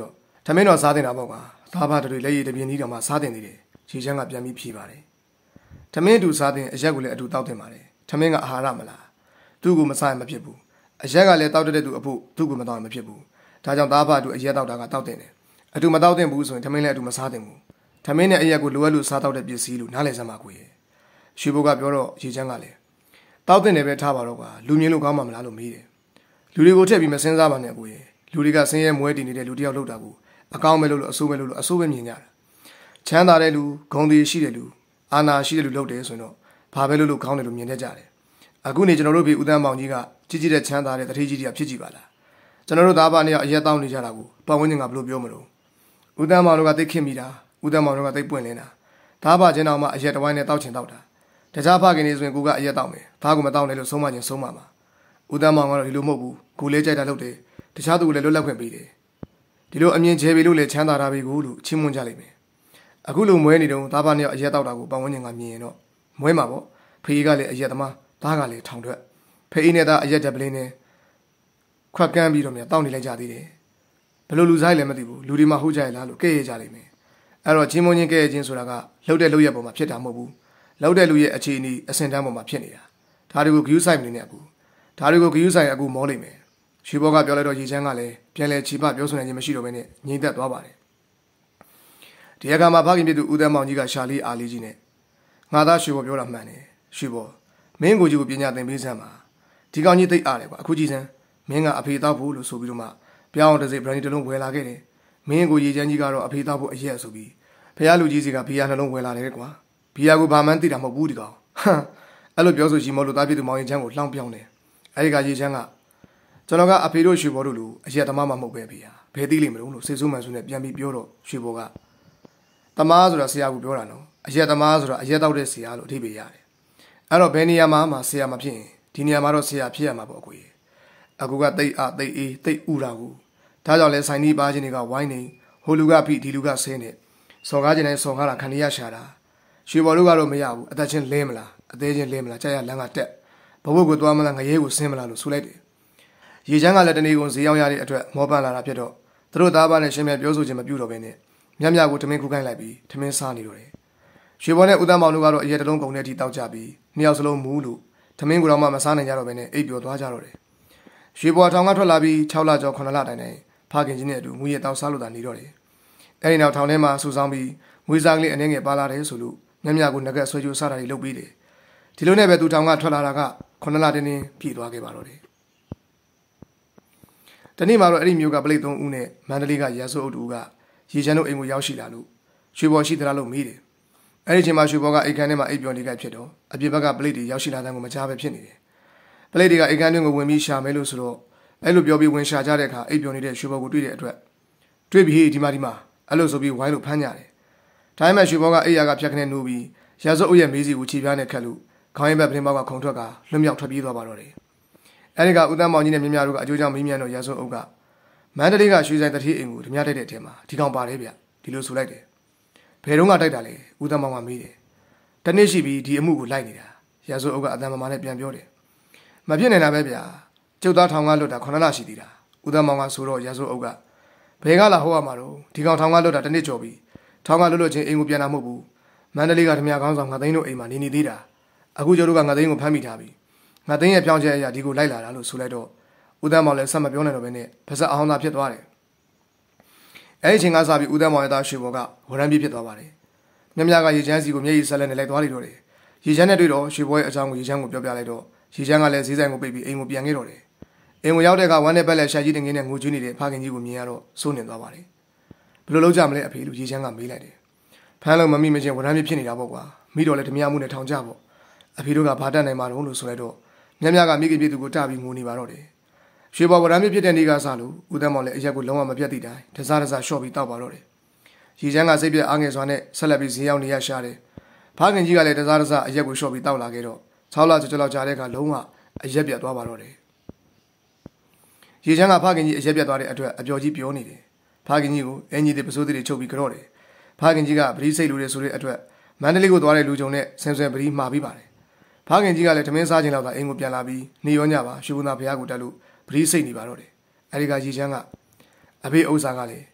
A: မင်းတော်စားတင်တာပေါ့ကွာသားဖတွေလက်ရည်တပြင်းကြီးတော်မှစားတင်နေတယ်ရေချမ်းကပြန်ပြီးဖြေပါတယ်ထမင်းအတူစားတင်အရက်ကိုလည်းအတူတောက်တင်ပါတယ်ထမင်းကအာဟာရမလားသူ့ကိုမစားရင်မဖြစ်ဘူးအရက်ကလည်းတောက်တဲ့သူအဖို့သူ့ကိုမတောက်ရင်မဖြစ်ဘူးဒါကြောင့်သားဖအတူအရက်တောက်တာကတောက်တင်တယ်အတူမတောက်တင်ဘူးဆိုရင်ထမင်းလည်းအတူမစားတင်ဘူးထမင်းနဲ့အရက်ကိုလိုအပ်လို့စားတောက်တဲ့ပစ္စည်းလို့နားလည်စမ်းပါကိုရဲ့ရွှေဘိုးကပြောတော့ရေချမ်းကလည်းတောက်တင်တယ်ပဲထားပါတော့ကွာလူမြင်လို့ကောင်းမှမလားလို့မေးတယ်လူတွေကိုထည့်ပြီးမစင်းစားပါနဲ့ကိုရဲ့လူတွေကဆင်းရဲမွဲတည်နေတဲ့လူတယောက်လောက်တာကိုအကောင်းပဲလို့လို့အဆိုးပဲလို့လို့အဆိုးပဲမြင်ကြတာချမ်းသာတဲ့လူဂုဏ်တွေရှိတဲ့လူအာဏာရှိတဲ့လူလောက်တယ်ဆိုရင်တော့ဘာပဲလို့လို့ကောင်းတယ်လို့မြင်တတ်ကြတယ်အခုနေကျွန်တော်တို့ပြည်ဦးတန်းမောင်ကြီးကကြီးကြီးတဲ့ချမ်းသာတဲ့တထေးကြီးတွေကဖြစ်ကြည့်ပါလားကျွန်တော်တို့သားပါနေရအရက်တောင်းနေကြတာကိုပတ်ဝန်းကျင်ကဘယ်လိုပြောမလို့ဦးတန်းမောင်တို့ကသိခင်မိတာဦးတန်းမောင်တို့ကသိပွင့်လင်းတာသားပါချင်းတော်မှအရက်တစ်ဝိုင်းနဲ့တောက်ချင်တောက်တာတခြားဖခင်နေဆိုရင်ကိုကအရက်တောက်မယ်သားကမတောက်နဲ့လို့ဆုံးမချင်းဆုံးမမှာဦးတန်းမောင်ကတော့ဒီလိုမဟုတ်ဘူးကိုလေးကြိုက်တာလုပ်တယ်တခြားသူကလည်းလွတ်လပ်ခွင့်ပေးတယ်ဒီလိုအမြင်ကျဲပြီလို့လည်းချမ်းသာတာပဲကိုလို့ချင်းမွန်းကြလိမ့်မယ်အခုလိုမွဲနေတော့သားပါနေရအရက်တောက်တာကိုပတ်ဝန်းကျင်ကမြင်ရင်တော့မွဲမှာပေါ့ဖေးကလည်းအရက်သမားသားကလည်းထောင်ထွက်ဖေးနဲ့သားအရက်တက်ပလင်းနဲ့ခွက်ကန်းပြီးတော့မြတောက်နေလိုက်ကြသေးတယ်ဘယ်လိုလူစားလဲမသိဘူးလူတွေမှဟုတ်ကြရလားလို့ကဲ့ရကြလိမ့်မယ်အဲ့တော့ချင်းမွန်းချင်းကဲ့ရချင်းဆိုတာကလှုပ်တဲ့လှုပ်ရက်ပေါ်မှာဖြစ်တာမဟုတ်ဘူးလှုပ်တဲ့လူရဲ့အခြေအနေအဆင့်တန်းပေါ်မှာဖြစ်နေတာဒါတွေကိုဂယူးဆိုင်နေနေအခုဒါတွေကိုဂယူးဆိုင်အခုမောလိမ့်မယ်ရွှေဘောကပြောလိုက်တော့ရေချမ်းကလည်းပြန်လဲချီပပြောဆိုနိုင်ခြင်းမရှိတော့ဘဲနဲ့ငြိမ်သက်သွားပါတယ်ဒီအခါမှာဖခင်ပြသူဦးသန်းမောင်ကြီးကရှာလီအားလေးကြီးနဲ့ငါသားရွှေဘောပြောတာမှန်တယ်ရွှေဘောမင်းကိုကြီးကိုပညာသင်ပေးစမ်းပါဒီကောင်ကြီးသိအားတယ်ကွာအခုကြည့်စမ်းမင်းကအဖေတောက်ဖို့လို့ဆိုပြီးတော့မှပြောင်းတစ်စိဘရန်ဒီတစ်လုံးဝယ်လာခဲ့တယ်မင်းကိုရေချမ်းကြီးကတော့အဖေတောက်ဖို့အရက်ဆိုပြီးဖះလူကြီးစီကဘီယာနှလုံးဝယ်လာတယ်ကွာဘီယာကိုဘာမှန်းသိတာမဟုတ်ဘူးဒီကောင်ဟမ်အဲ့လိုပြောဆိုကြီးမလို့သားပြသူမောင်ရင်ချမ်းကိုလှောင်းပြောင်းတယ်အဲ့ဒီကရေချမ်းကကျွန်တော်ကအဖေတို့ရွှေဘောတို့လူအရက်သမားမှမဟုတ်ပဲဖေဟာဘယ်သိလိမ့်မလို့လို့စေစိုးမှန်ဆိုနဲ့ပြန်ပြီးပြောတော့ရွှေဘောကသမားဆိုတာဆရာကပြောတာနော်အရက်သမားဆိုတာအရက်တောက်တဲ့ဆရာလို့အဓိပ္ပာယ်ရတယ်အဲ့တော့ဘယ်နေရာမှာမှဆရာမဖြစ်ရင်ဒီနေရာမှာတော့ဆရာဖြစ်ရမှာပေါ့အကိုကြီးအကူကတိတ်အတိတ်အေးတိတ်ဥတာကိုဒါကြောင့်လဲဆိုင်နီးပါချင်းတွေကဝိုင်းနေဟိုလူကဖိဒီလူကဆင်းနေစော်ကားခြင်းနဲ့စော်ကားတာခံရရှာတာရွှေဘော်တို့ကတော့မရဘူးအသက်ချင်းလင်းမလားအသေးချင်းလင်းမလားကြာရလမ်းကတက်ဘဝကိုသွားမလားငရဲကိုဆင်းမလားလို့ဆိုလိုက်တယ်ရေချမ်းကလည်းတနေ့ကုန်ဈေးရောက်ရတဲ့အတွက်မောပန်းလာတာဖြစ်တော့သူတို့သားပါနဲ့ရှင်မြတ်ပြောဆိုခြင်းမပြုတော့ဘဲနဲ့မြတ်မြတ်ကိုထမင်းခုခိုင်းလိုက်ပြီးထမင်းစားနေတော့တယ်ရွှေဘော်နဲ့ဦးသားမောင်တို့ကတော့အရက်တလုံးကုန်တဲ့အထိတောက်ကြပြီးနှစ်ယောက်စလုံးမူးလို့ထမင်းကိုတော့မှမစားနိုင်ကြတော့ဘဲနဲ့အိပ်ပျော်သွားကြတော့တယ်ရွှေဘော်ထောင်ကထွက်လာပြီး၆လကျော်၇လတိုင်တိုင်ဖခင်ကြီးနဲ့အတူငွေရတောက်စားလို့သာနေတော့တယ်အဲဒီနောက်ထောင်ထဲမှာစူဆောင်းပြီးငွေစားကလေးအနှဲငယ်ပါလာတယ်ဆိုလို့မြတ်မြတ်ကိုငကက်ဆွဲကြိုးစားတာတွေလုပ်ပြီးတယ်ဒီလိုနဲ့ပဲသူထောင်ကထွက်လာတာကခုနှစ်လတင်းတင်းပြည့်သွားခဲ့ပါတော့တယ်တနေ့မှာတော့အဲ့ဒီမျိုးကပလိတ်သုံးဦးနဲ့မန္တလေးကရဆိုးအုပ်တူကရေချမ်းတို့အိမ်ကိုရောက်ရှိလာလို့ရွှေဘော်ရှိသလားလို့မေးတယ်အဲ့ဒီချိန်မှာရွှေဘော်ကအိမ်ခန်းထဲမှာအိပ်ပျော်နေကြဖြစ်တော့အပြင်ဘက်ကပလိတ်တွေရောက်ရှိလာတဲ့ကိုမကြားပဲဖြစ်နေတယ်ပလိတ်တွေကအိမ်ခန်းတွင်းကိုဝင်ပြီးရှာမဲလို့ဆိုတော့အဲ့လိုပြောပြီးဝင်ရှာကြတဲ့အခါအိပ်ပျော်နေတဲ့ရွှေဘော်ကိုတွေ့တဲ့အတွက်တွေ့ပြီးဒီမှာဒီမှာအဲ့လိုဆိုပြီးဝိုင်းလို့ဖမ်းကြတယ်ဒါပေမဲ့ရွှေဘော်ကအိယာကဖြတ်ခနဲ့နိုးပြီးရဆိုးအုပ်ရဲ့မေးစီကိုခြေပြားနဲ့ခတ်လို့ခေါင်းရင်းဘက်ပင်ပေါက်ကခုံထွက်ကလွတ်မြောက်ထွက်ပြေးသွားပါတော့တယ်အဲဒီကဦးသန်းမောင်ကြီးနဲ့မြမြတို့ကအကျိုးကြောင့်မင်းမြန်တို့ရဆိုးအုပ်ကမန္တလေးကရွှေဆိုင်တတိအိမ်ကိုဓမြတိုက်တဲ့အထက်မှာဒီကောင်ပါတယ်ဗျဒီလိုဆိုလိုက်တယ်ဘယ်တော့မှတိုက်တာလဲဦးသန်းမောင်ကမေးတယ်တနေ့ရှိပြီးဒီအမှုကိုလိုက်နေတာရဆိုးအုပ်ကအတန်မမာနဲ့ပြန်ပြောတယ်မဖြစ်နေတာပဲဗျာကျုပ်သားထောင်ကလွတ်တာခုနှစ်လရှိသေးတာဦးသန်းမောင်ကဆိုတော့ရဆိုးအုပ်ကဘယ်ကလာဟောရမှာတော့ဒီကောင်ထောင်ကလွတ်တာတနေ့ကျော်ပြီထောင်ကလွတ်လို့ချင်းအိမ်ကိုပြန်လာမဟုတ်ဘူးမန္တလေးကဓမြကောင်းဆောင်ငါသိန်းတို့အိမ်မှာနေနေသေးတာအခုကျတို့ကငါသိန်းကိုဖမ်းမိထားပြီငါသိန်းရဲ့ပြောင်းချက်အရာဒီကိုလိုက်လာတာလို့ဆိုလိုက်တော့ဦးသန်းမောင်လည်းဆက်မပြောနိုင်တော့ဘဲနဲ့ပါဇက်အောင်သာဖြစ်သွားတယ်အဲဒီချိန်ကစပြီးဦးသန်းမောင်ရဲ့သားရွှေဘော်ကဝရမ်းပြေးဖြစ်သွားပါတယ်မြမြကရေချမ်းစီကိုမျက်ရည်ဆက်လက်နဲ့လိုက်သွားလိမ့်တော့တယ်ရေချမ်းနဲ့တွေ့တော့ရွှေဘော်ရဲ့အကြောင်းကိုရေချမ်းကိုပြောပြလိုက်တော့ရေချမ်းကလည်းဈေးဆိုင်ကိုပိတ်ပြီးအိမ်ကိုပြန်ခဲ့တော့တယ်အိမ်ကိုရောက်တဲ့အခါဝမ်းနဲ့ပက်လက်ရှာကြီးတင်ငင်းနဲ့ငိုကြွေးနေတဲ့ဖခင်ကြီးကိုမြင်ရတော့စိုးနေသွားပါတယ်ဘယ်လိုလုပ်ကြမလဲအဖေလို့ရေချမ်းကမေးလိုက်တယ်ဖမ်းလို့မမိမချင်းဝရမ်းပြေးဖြစ်နေတာပေါ့ကွာမိတော့လည်းဓမြမှုနဲ့ထောင်ကြပေါ့အဖေတို့ကဘာတတ်နိုင်မှာတော့လို့ဆိုလိုက်တော့မြမြကမိခင်ပြည်သူကိုတပြီးငိုနေပါတော့တယ်ရွှေဘော်ဝရမ်းပြေးဖြစ်တဲ့နေ့ကစလို့ဦးသန်းမောင်လည်းအရက်ကိုလုံးဝမပြတ်သည့်တိုင်တစားတစားရှော့ပြီးတောက်ပါတော့တယ်ရေချမ်းကစိတ်ပြအားငယ်စွာနဲ့ဆက်လက်ပြီးဈေးရောက်နေရရှာတယ်ဖခင်ကြီးကလည်းတစားတစားအရက်ကိုရှော့ပြီးတောက်လာခဲ့တော့၆လကျော်ကျော်လောက်ကြာတဲ့အခါလုံးဝအရက်ပြတ်သွားပါတော့တယ်ရေချမ်းကဖခင်ကြီးအရက်ပြတ်သွားတဲ့အတွက်အပျော်ကြီးပြောနေတယ်ဖခင်ကြီးကိုအင်ကြီးတွေပစိုးတွေချုပ်ပြီးကြော့တယ်ဖခင်ကြီးကပရိစိတ်လူတွေဆိုတဲ့အတွက်မန္တလေးကိုသွားတဲ့လူကြုံနဲ့ဆင်ဆွဲပရိမှားပြီးပါတယ်ဖခင်ကြီးကလည်းထမင်းစားခြင်းလောက်သာအိမ်ကိုပြန်လာပြီးနေရောညပါရွှေဘုံသားဘုရားကိုတက်လို့ပရိစိတ်နေပါတော့တယ်အဲဒီကရေချမ်းကအဖေဥစ္စာကလည်းအ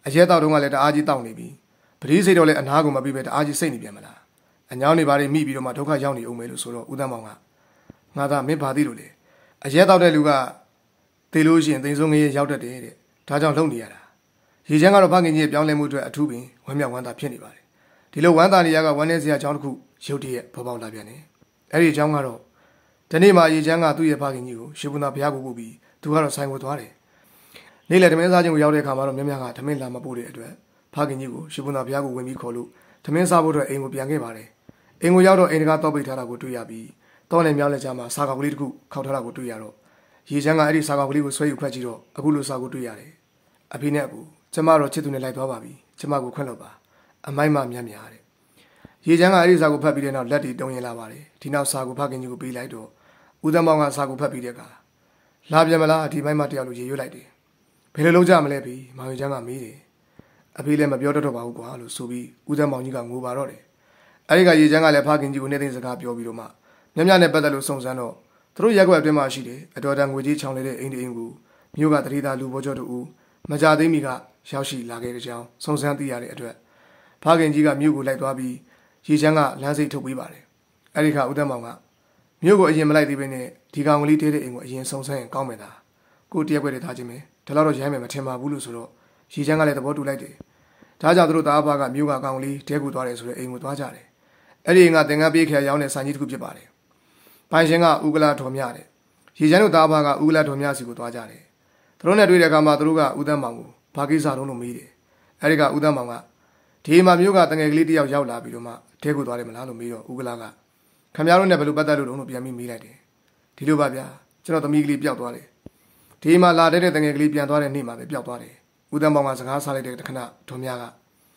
A: အရက်တောက်တုန်းကလည်းတအားကြီးတောက်နေပြီပရိစိတ်တော့လည်းအနာကိုမပြီးပဲတအားကြီးစိတ်နေပြန်မလားအညောင်းနေပါလိမိပြီးတော့မှဒုက္ခရောက်နေအောင်မယ်လို့ဆိုတော့ဦးသန်းမောင်ကငါသာမင်းဘာသိလို့လဲအရက်တောက်တဲ့လူကသေလို့ရှိရင်သိဆုံးငရေရောက်တတ်တယ်တဲ့ဒါကြောင့်လုံနေရတာရေချမ်းကတော့ဖခင်ကြီးရဲ့ပြောင်းလဲမှုအတွက်အထူးပင်ဝမ်းမြောက်ဝမ်းသာဖြစ်နေပါတယ်ဒီလိုဝမ်းသာနေရကဝမ်းနေစရာအကြောင်းတစ်ခုရုတ်တရက်ပေါ်ပေါက်လာပြန်တယ်အဲ့ဒီအကြောင်းကတော့ဒီနေ့မှာရေချမ်းကသူ့ရဲ့ဖခင်ကြီးကိုရှင်ဘုရားဘုရားကိုပို့ပြီးသူကတော့ဆိုင်ကိုသွားတယ်နေ့လယ်ဓမင်းစားခြင်းကိုရောက်တဲ့အခါမှာတော့မြမကဓမင်းလာမပို့တဲ့အတွက်ဖခင်ကြီးကိုရှင်ဘုရားဘုရားကိုဝင်ပြီးခေါ်လို့ဓမင်းစားဖို့အတွက်အိမ်ကိုပြန်ခဲ့ပါတယ်အိမ်ကိုရောက်တော့အိမ်ကတော့ပိတ်ထားတာကိုတွေ့ရပြီးတောနဲ့မြောင်းလက်ကြားမှာစာကောင်ကလေးတစ်ခုခောက်ထားတာကိုတွေ့ရတော့ရေချမ်းကအဲ့ဒီစာကောင်ကလေးကိုဆွဲယူခွက်ကြည့်တော့အခုလိုစာကိုတွေ့ရတယ်အဖေနဲ့အကူကျမတော့ချစ်သူနဲ့လိုက်သွားပါပြီကျမကိုခွင့်လို့ပါအမိုက်မှမြတ်များတဲ့ရေချမ်းကအဲ့ဒီစာကိုဖတ်ပြီးတဲ့နောက်လက်တွေတုံရင်လာပါတယ်ဒီနောက်စာကိုဖခင်ကြီးကိုပေးလိုက်တော့ဦးသမောင်ကစာကိုဖတ်ပြီးတဲ့အခါလာပြန်မလားဒီမိုက်မှတယောက်လိုရေရွတ်လိုက်တယ်ဘယ်လိုလုပ်ကြမလဲပြီမောင်ရင်ချမ်းကမေးတယ်အဖေလည်းမပြောတတ်တော့ပါဘူးကွာလို့ဆိုပြီးဦးသမောင်ကြီးကငိုပါတော့တယ်အဲ့ဒီကရေချမ်းကလည်းဖခင်ကြီးကိုနေသိစကားပြောပြီးတော့မှမြတ်မြတ်နဲ့ပတ်သက်လို့စုံစမ်းတော့သူတို့ရက်ွက်အတွင်းမှာရှိတယ်အတော်တန်ငွေကြီးချောင်းနေတဲ့အိမ်တအိမ်ကိုမြို့ကတတိသားလူဘောကျော်တို့မကြသိမီကရောက်ရှိလာခဲ့တဲ့ကြောင်းစုံစမ်းသိရတဲ့အတွက်ဖခင်ကြီးကမြို့ကိုလိုက်သွားပြီးရေချမ်းကလမ်းစိတ်ထုတ်ပေးပါတယ်အဲ့ဒီခါဦးသမောင်ကမြို့ကိုအရင်မလိုက်သေးဘဲနဲ့ဒီကောင်ကလေးတဲတဲ့အိမ်ကိုအရင်စုံစမ်းရင်ကောင်းမယ်သားကိုတရက်ွက်တည်းထားခြင်းပဲဒါတော့ရိုင်းမယ်မထင်ပါဘူးလို့ဆိုတော့ရေချမ်းကလည်းသဘောတူလိုက်တယ်ဒါကြောင့်သူတို့သားအဖကမြို့ကကောင်ကလေးတဲကူသွားတယ်ဆိုတဲ့အိမ်ကိုသွားကြတယ်အဲ့ဒီအိမ်ကသင်္ကန်းပြေးခဲရောင်းတဲ့ဆိုင်ကြီးတစ်ခုဖြစ်ပါတယ်ပိုင်ရှင်ကဦးကလာတော်မြတဲ့ရေချမ်းတို့သားအဖကဦးကလာတော်မြစီကိုသွားကြတယ်သူတို့နဲ့တွေ့တဲ့အခါမှာသူတို့ကဦးသန်းမောင်ကိုဘာကိစ္စတုံးလို့မေးတယ်အဲ့ဒီကဦးသန်းမောင်ကဒီမှာမျိုးကတငယ်ကလေးတယောက်ရောက်လာပြီးတော့မှတဲကိုသွားတယ်မလားလို့မေးတော့ဦးကလာကခင်ဗျားတို့နဲ့ဘယ်လိုပတ်သက်လို့တုံးလို့ပြန်ပြီးမေးလိုက်တယ်ဒီလိုပါဗျာကျွန်တော်သမီးကလေးပျောက်သွားတယ်ဒီမှာလာတဲ့တငယ်ကလေးပြန်သွားတဲ့နေ့မှာပဲပျောက်သွားတယ်ဦးသန်းမောင်ကစကားဆလိုက်တဲ့ခဏဒေါ်မြက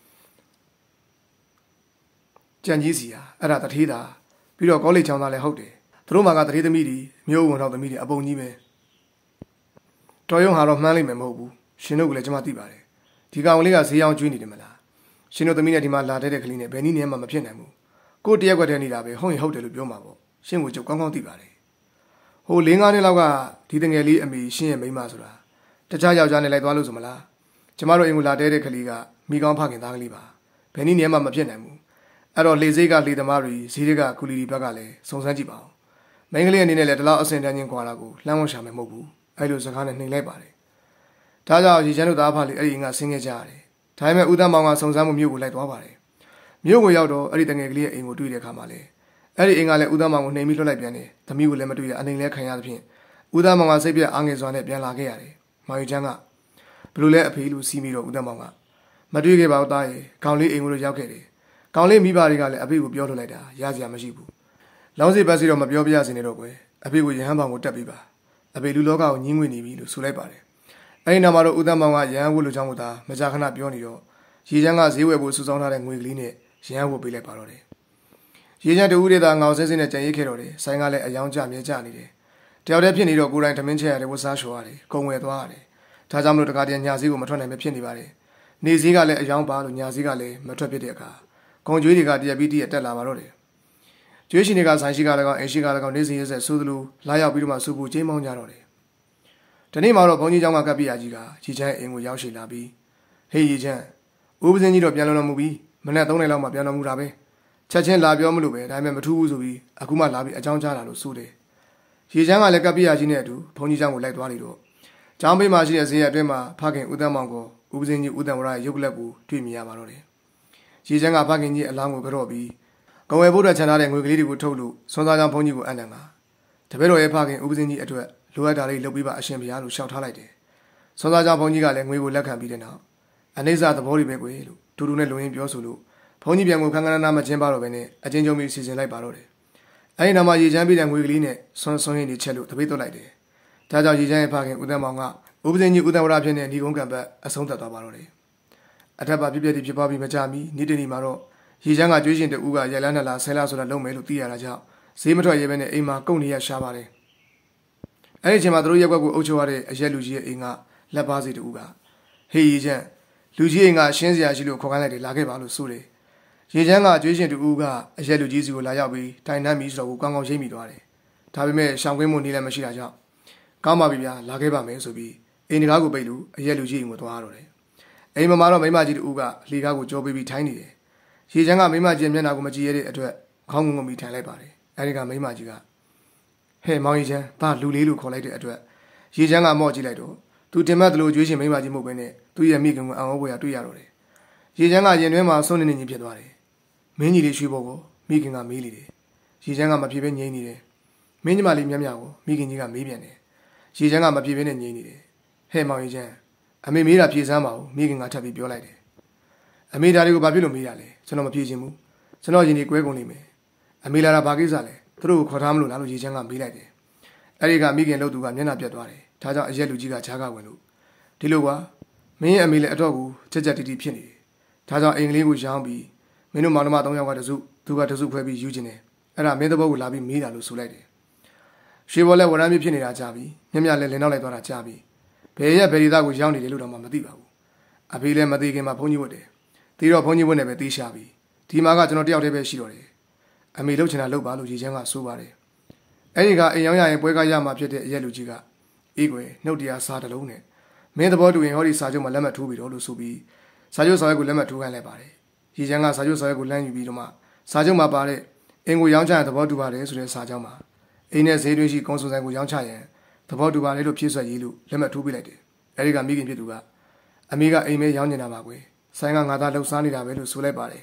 A: ကြံကြီးစီဟာအဲ့ဒါတထေးတာပြီးတော့ကောလိပ်ချောင်းသားလည်းဟုတ်တယ်သူတို့မှာကတထေးသမီးတွေမျိုးဝင်တော့သမီးတွေအပုံကြီးပဲတော်ရုံဟာတော့မှန်းလိမ့်မယ်မဟုတ်ဘူးရှင်တို့ကလည်းကျွန်မသိပါတယ်ဒီကောင်လေးကဈေးအောင်ကျွေးနေတယ်မလားရှင်တို့သမီးနဲ့ဒီမှာလာတဲ့ကလေးနဲ့ဘယ်နည်းနဲ့မှမဖြစ်နိုင်ဘူးကိုတရက်ကွက်တည်းနေတာပဲဟုတ်ရင်ဟုတ်တယ်လို့ပြောမှာပေါ့ရှင်ကိုကြုတ်ကောင်းကောင်းသိပါတယ်ဟို၄-၅နှစ်လောက်ကဒီတငယ်လေးအမေရှင်ရဲ့မိန်းမဆိုတာတခြားယောက်ျားနဲ့လိုက်သွားလို့ဆိုမလားကျမတို့အိမ်ကိုလာတဲ့ကလေးကမိကောင်းဖခင်သားကလေးပါဘယ်နည်းနဲ့မှမဖြစ်နိုင်ဘူးအဲ့တော့လေစိတ်ကလေသမားတွေဈေးတွေကကူလီဒီဘက်ကလည်းစုံစမ်းကြည့်ပါဦးမိန်းကလေးအနေနဲ့လည်းဒီလောက်အဆင်တန်းချင်းကွာလာကိုလှမ်းဝှရှာမယ်မဟုတ်ဘူးအဲ့လိုစကားနဲ့နှိမ်လိုက်ပါတယ်ဒါကြောင့်ရေချမ်းတို့သားဖလေးအဲ့ဒီငါဆင်းခဲ့ကြရတယ်ဒါပေမဲ့ဦးသန်းမောင်ကစုံစမ်းမှုမြို့ကိုလိုက်သွားပါတယ်မြို့ကိုရောက်တော့အဲ့ဒီတငယ်ကလေးရဲ့အိမ်ကိုတွေ့တဲ့အခါမှာလေအဲ့ဒီအိမ်ကလည်းဦးသန်းမောင်ကိုနှိမ်ပြီးလွှတ်လိုက်ပြန်တယ်သမီးကိုလည်းမတွေ့ရအနေနဲ့ခံရသဖြင့်ဦးသန်းမောင်ကစိတ်ပြက်အားငယ်စွာနဲ့ပြန်လာခဲ့ရတယ်မောင်ရီချမ်းကဘလို့လဲအဖေလို့စီးပြီးတော့ဦးသန်းမောင်ကမတွေ့ခဲ့ပါဘူးသားရဲ့ကောင်လေးအိမ်ကိုရောက်ခဲ့တယ်ကောင်လေးမိဘတွေကလည်းအဖေကိုပြောထုတ်လိုက်တာရစရာမရှိဘူးလောင်းစီပတ်စီတော့မပြောပြရစေနဲ့တော့ကွယ်အဖေကိုရဟန်းပေါင်ကိုတက်ပြီးပါအဖေလူလောကကိုညှင်းငွေနေပြီလို့ဆိုလိုက်ပါတယ်အဲဒီနောက်မှာတော့ဦးသန်းမောင်ကရဟန်းဝတ်လူချောင်းကိုသာမကြာခဏပြောနေတော့ရေချမ်းကဈေးဝယ်ဖို့စုဆောင်းထားတဲ့ငွေကလေးနဲ့ရဟန်းဝတ်ပေးလိုက်ပါတော့တယ်ရေချမ်းတူဦးတွေသာငေါဆဲဆဲနဲ့ကြံရိတ်ခဲ့တော့တယ်ဆိုင်ကလည်းအယောင်ကျမြဲကျနေတယ်တယောက်တည်းဖြစ်နေတော့ကိုယ်တိုင်ထမင်းချက်ရတယ်ဝတ်စားလျှော်ရတယ်ကုံဝယ်သွားရတယ်ဒါကြောင့်မလို့တကားတည်းညာစည်းကိုမထွက်နိုင်ပဲဖြစ်နေပါတယ်နေစည်းကလည်းအယောင်ပါလို့ညာစည်းကလည်းမထွက်ဖြစ်တဲ့အခါကုံကျွေးတွေကတရက်ပြီးတရက်တက်လာပါတော့တယ်ကျွေးရှင်တွေကဆိုင်ရှိကလည်းကောင်းအိမ်ရှိကလည်းကောင်းနေစည်းရဲဆက်ဆိုးသလိုလာရောက်ပြီးတော့မှစူပူချင်းမောင်းကြတော့တယ်ဒီနေ့မှာတော့ဘုန်းကြီးကျောင်းကကပ်ပြရကြီးကရေချမ်းအိမ်ကိုရောက်ရှိလာပြီးဟေးရေချမ်းဦးပစင်းကြီးတော့ပြန်လုံတော်မူပြီးမနေ့သုံးနှစ်လောက်မှပြန်တော်မူတာပဲချက်ချင်းလာပြောမလို့ပဲဒါပေမဲ့မထူးဘူးဆိုပြီးအခုမှလာပြီးအကြောင်းကြားလာလို့ဆိုတယ်ရေချမ်းကလည်းကပ်ပြရကြီးနဲ့အတူဘုန်းကြီးကျောင်းကိုလိုက်သွားလေတော့ကျောင်းဘေးမှာရှိတဲ့ဈေးရအတွင်းမှာဖခင်ဦးသန်းမောင်ကိုဦးပစင်းကြီးဦးတန်ဝရရဲ့ရုပ်ကလပ်ကိုတွေ့မြင်ရပါတော့တယ်ရေချမ်းကဖခင်ကြီးအလောင်းကိုကြော့ပြီးကုံဝယ်ဖို့အတွက်ခြံထားတဲ့ငွေကလေးတွေကိုထုတ်လို့စွန်းစားကြောင်းဘုန်းကြီးကိုအံ့နံပါတပည့်တော်ရဲ့ဖခင်ဦးပစင်းကြီးအတွက်လိုအပ်တာလေးလုပ်ပြီးပါအရှင်ဘုရားလို့ရှောက်ထားလိုက်တယ်စွန်းစားကြောင်းဘုန်းကြီးကလည်းငွေကိုလက်ခံပြီးတဲ့နောက်အနိစ္စသဘောတွေပဲကွယ်လို့တူတူနဲ့လုံရင်းပြောဆိုလို့ဘုန်းကြီးပြန်ကိုခန်းခန်းနားမချင်းပါတော့ပဲနဲ့အချင်းချင်းပြီးစီစဉ်လိုက်ပါတော့တယ်အဲဒီနောက်မှာရေချမ်းပြီးတဲ့ငွေကလေးနဲ့ဆွန်းဆွန်းရင်းတွေချက်လို့တပိတ်သွတ်လိုက်တယ်ဒါကြောင့်ရေချမ်းရဲ့ဖခင်ဦးသန်းမောင်ကဦးပစင်းကြီးဦးတန်ဝရဖြစ်နေဒီကုန်းကံပတ်အဆုံးသတ်သွားပါတော့တယ်အထက်ပါပြည့်ပြည့်ဖြစ်ပါပြီးမကြမီနေ့တနေ့မှာတော့ရေချမ်းကကျွေးရှင်တူကရဲလန်းနဲ့လာဆဲလာဆိုတာလုံးမယ်လို့သိရတာကြောင့်ဈေးမထွက်ရဲပဲနဲ့အိမ်မှာကုန်နေရရှားပါတယ်အဲ့ဒီအချိန်မှာသူတို့ရက်ွက်ကိုအုပ်ချုပ်ရတဲ့အရက်လူကြီးရဲ့အိမ်ကလက်ပါစီတူကဟေးရေချမ်းလူကြီးအိမ်ကရှင်းစရာရှိလို့ခေါ်ခိုင်းလိုက်တယ်လာခဲ့ပါလို့ဆိုတယ်ရေချမ်းကကျွေးရှင်တူကအရက်လူကြီးစီကိုလာရောက်ပြီးတိုင်နှမ်းပြီးဆိုတော့ကိုကောင်းကောင်းရိပ်မိသွားတယ်ဒါပေမဲ့ရှောင်ကွင်းမှုနေလည်းမရှိတာကြောင့်ကောင်းပါပြီဗျာလာခဲ့ပါမယ်ဆိုပြီးအိမ်တကားကိုပိတ်လို့အရက်လူကြီးအိမ်ကိုသွားရတော့တယ်အိမ်မမာတော့မိမကြီးတူကလေကားကိုကြောပေးပြီးထိုင်းနေတယ်ရေချမ်းကမိမကြီးမျက်နှာကိုမကြည့်ရတဲ့အတွက်ခေါင်းငုံငုံပြီးထိုင်လိုက်ပါတယ်အဲဒီကမိမကြီးကဟဲ့မောင်ရေချမ်းဘာလူလေးလို့ခေါ်လိုက်တဲ့အတွက်ရေချမ်းကမော့ကြည့်လိုက်တော့သူတင်မတ်တယ်လို့ကြွေးရှင်မိမကြီးမဟုတ်ဘဲနဲ့သူ့ရဲ့မိခင်ကအံ့ဩဖွယ်တွေ့ရတော့တယ်ရေချမ်းကရင်တွင်းမှာဆုံးနေနေကြီးဖြစ်သွားတယ်မင်းကြီးလေးရွှေဘောကိုမိခင်ကမေးလေတယ်ရေချမ်းကမပြေဘဲငြိမ်နေတယ်မင်းညီမလေးမြတ်မြတ်ကိုမိခင်ကြီးကမေးပြန်တယ်ရေချမ်းကမပြေဘဲနဲ့ငြိမ်နေတယ်ဟဲ့မောင်ရေချမ်းအမေမေးတာဖြေစမ်းပါဦးမိခင်ကထပ်ပြီးပြောလိုက်တယ်အမေဒါတွေကိုဘာဖြစ်လို့မေးရလဲကျွန်တော်မဖြေချင်ဘူးကျွန်တော်ရင်ဒီကွဲကုန်နေမယ်အမေလာတာဘာကိစ္စလဲသူတို့ကိုခေါ်ထားမလို့လားလို့ရေချမ်းကမေးလိုက်တယ်အဲ့ဒီကမိခင်လို့သူကမျက်နှာပြတ်သွားတယ်ဒါကြောင့်အရက်လူကြီးကခြားကဝင်လို့ဒီလိုကွာမင်းရဲ့အမေလည်းအတော့ကိုချက်ချက်တီတီဖြစ်နေတယ်ဒါကြောင့်အင်္ဂလိပ်ကိုရောင်းပြီးမင်းတို့မောင်နှမ၃ယောက်ကတစုသူကတစုခွဲပြီးယူခြင်းတယ်အဲ့ဒါမင်းသဘောကိုလာပြီးမေးတာလို့ဆိုလိုက်တယ်ရွှေဘောလည်းဝရမ်းပြဖြစ်နေတာကြားပြီးမြက်မြက်လည်းလင်းနောက်လိုက်သွားတာကြားပြီးဘယ်ရက်ဘယ်ဒီသားကိုရောင်းနေတယ်လို့တော့မှမသိပါဘူးအဖေလည်းမသိခင်မှာဘုန်းကြီးဝတ်တယ်တီတော့ဘုန်းကြီးဝတ်နေပဲတေးရှာပြီးဒီမှာကကျွန်တော်တယောက်တည်းပဲရှိတော့တယ်အမေလှုပ်ချင်တာလှုပ်ပါလို့ရေချမ်းကဆိုပါတယ်အဲ့ဒီကအိမ်ရောင်းရရင်ပွဲကားရမှာဖြစ်တဲ့အရက်လူကြီးကအေးကွယ်နှုတ်တရားစားတလုံးနဲ့မင်းသဘောတူရင်ဟောဒီစာချုပ်မှာလက်မှတ်ထိုးပြီးတော့လို့ဆိုပြီးစာချုပ်စာရွက်ကိုလက်မှတ်ထိုးခိုင်းလိုက်ပါတယ်ရေချမ်းကစာချုပ်စာရွက်ကိုလှမ်းယူပြီးတော့မှစာချုပ်မှာပါတဲ့အင်ကိုရောင်းချရသဘောတူပါတယ်ဆိုတဲ့စာကြောင်းမှာအိမ်နဲ့ဈေးတွင်းရှိကုန်းစုံဆိုင်ကိုရောင်းချရင်သဘောတူပါတယ်လို့ဖြည့်ဆွက်ရေးလို့လက်မှတ်ထိုးပေးလိုက်တယ်အဲ့ဒီကမိခင်ဖြစ်သူကအမေကအိမ်မဲရောင်းနေတာပါကွယ်ဆိုင်ကငါသားလှုပ်ရှားနေတာပဲလို့ဆိုလိုက်ပါတယ်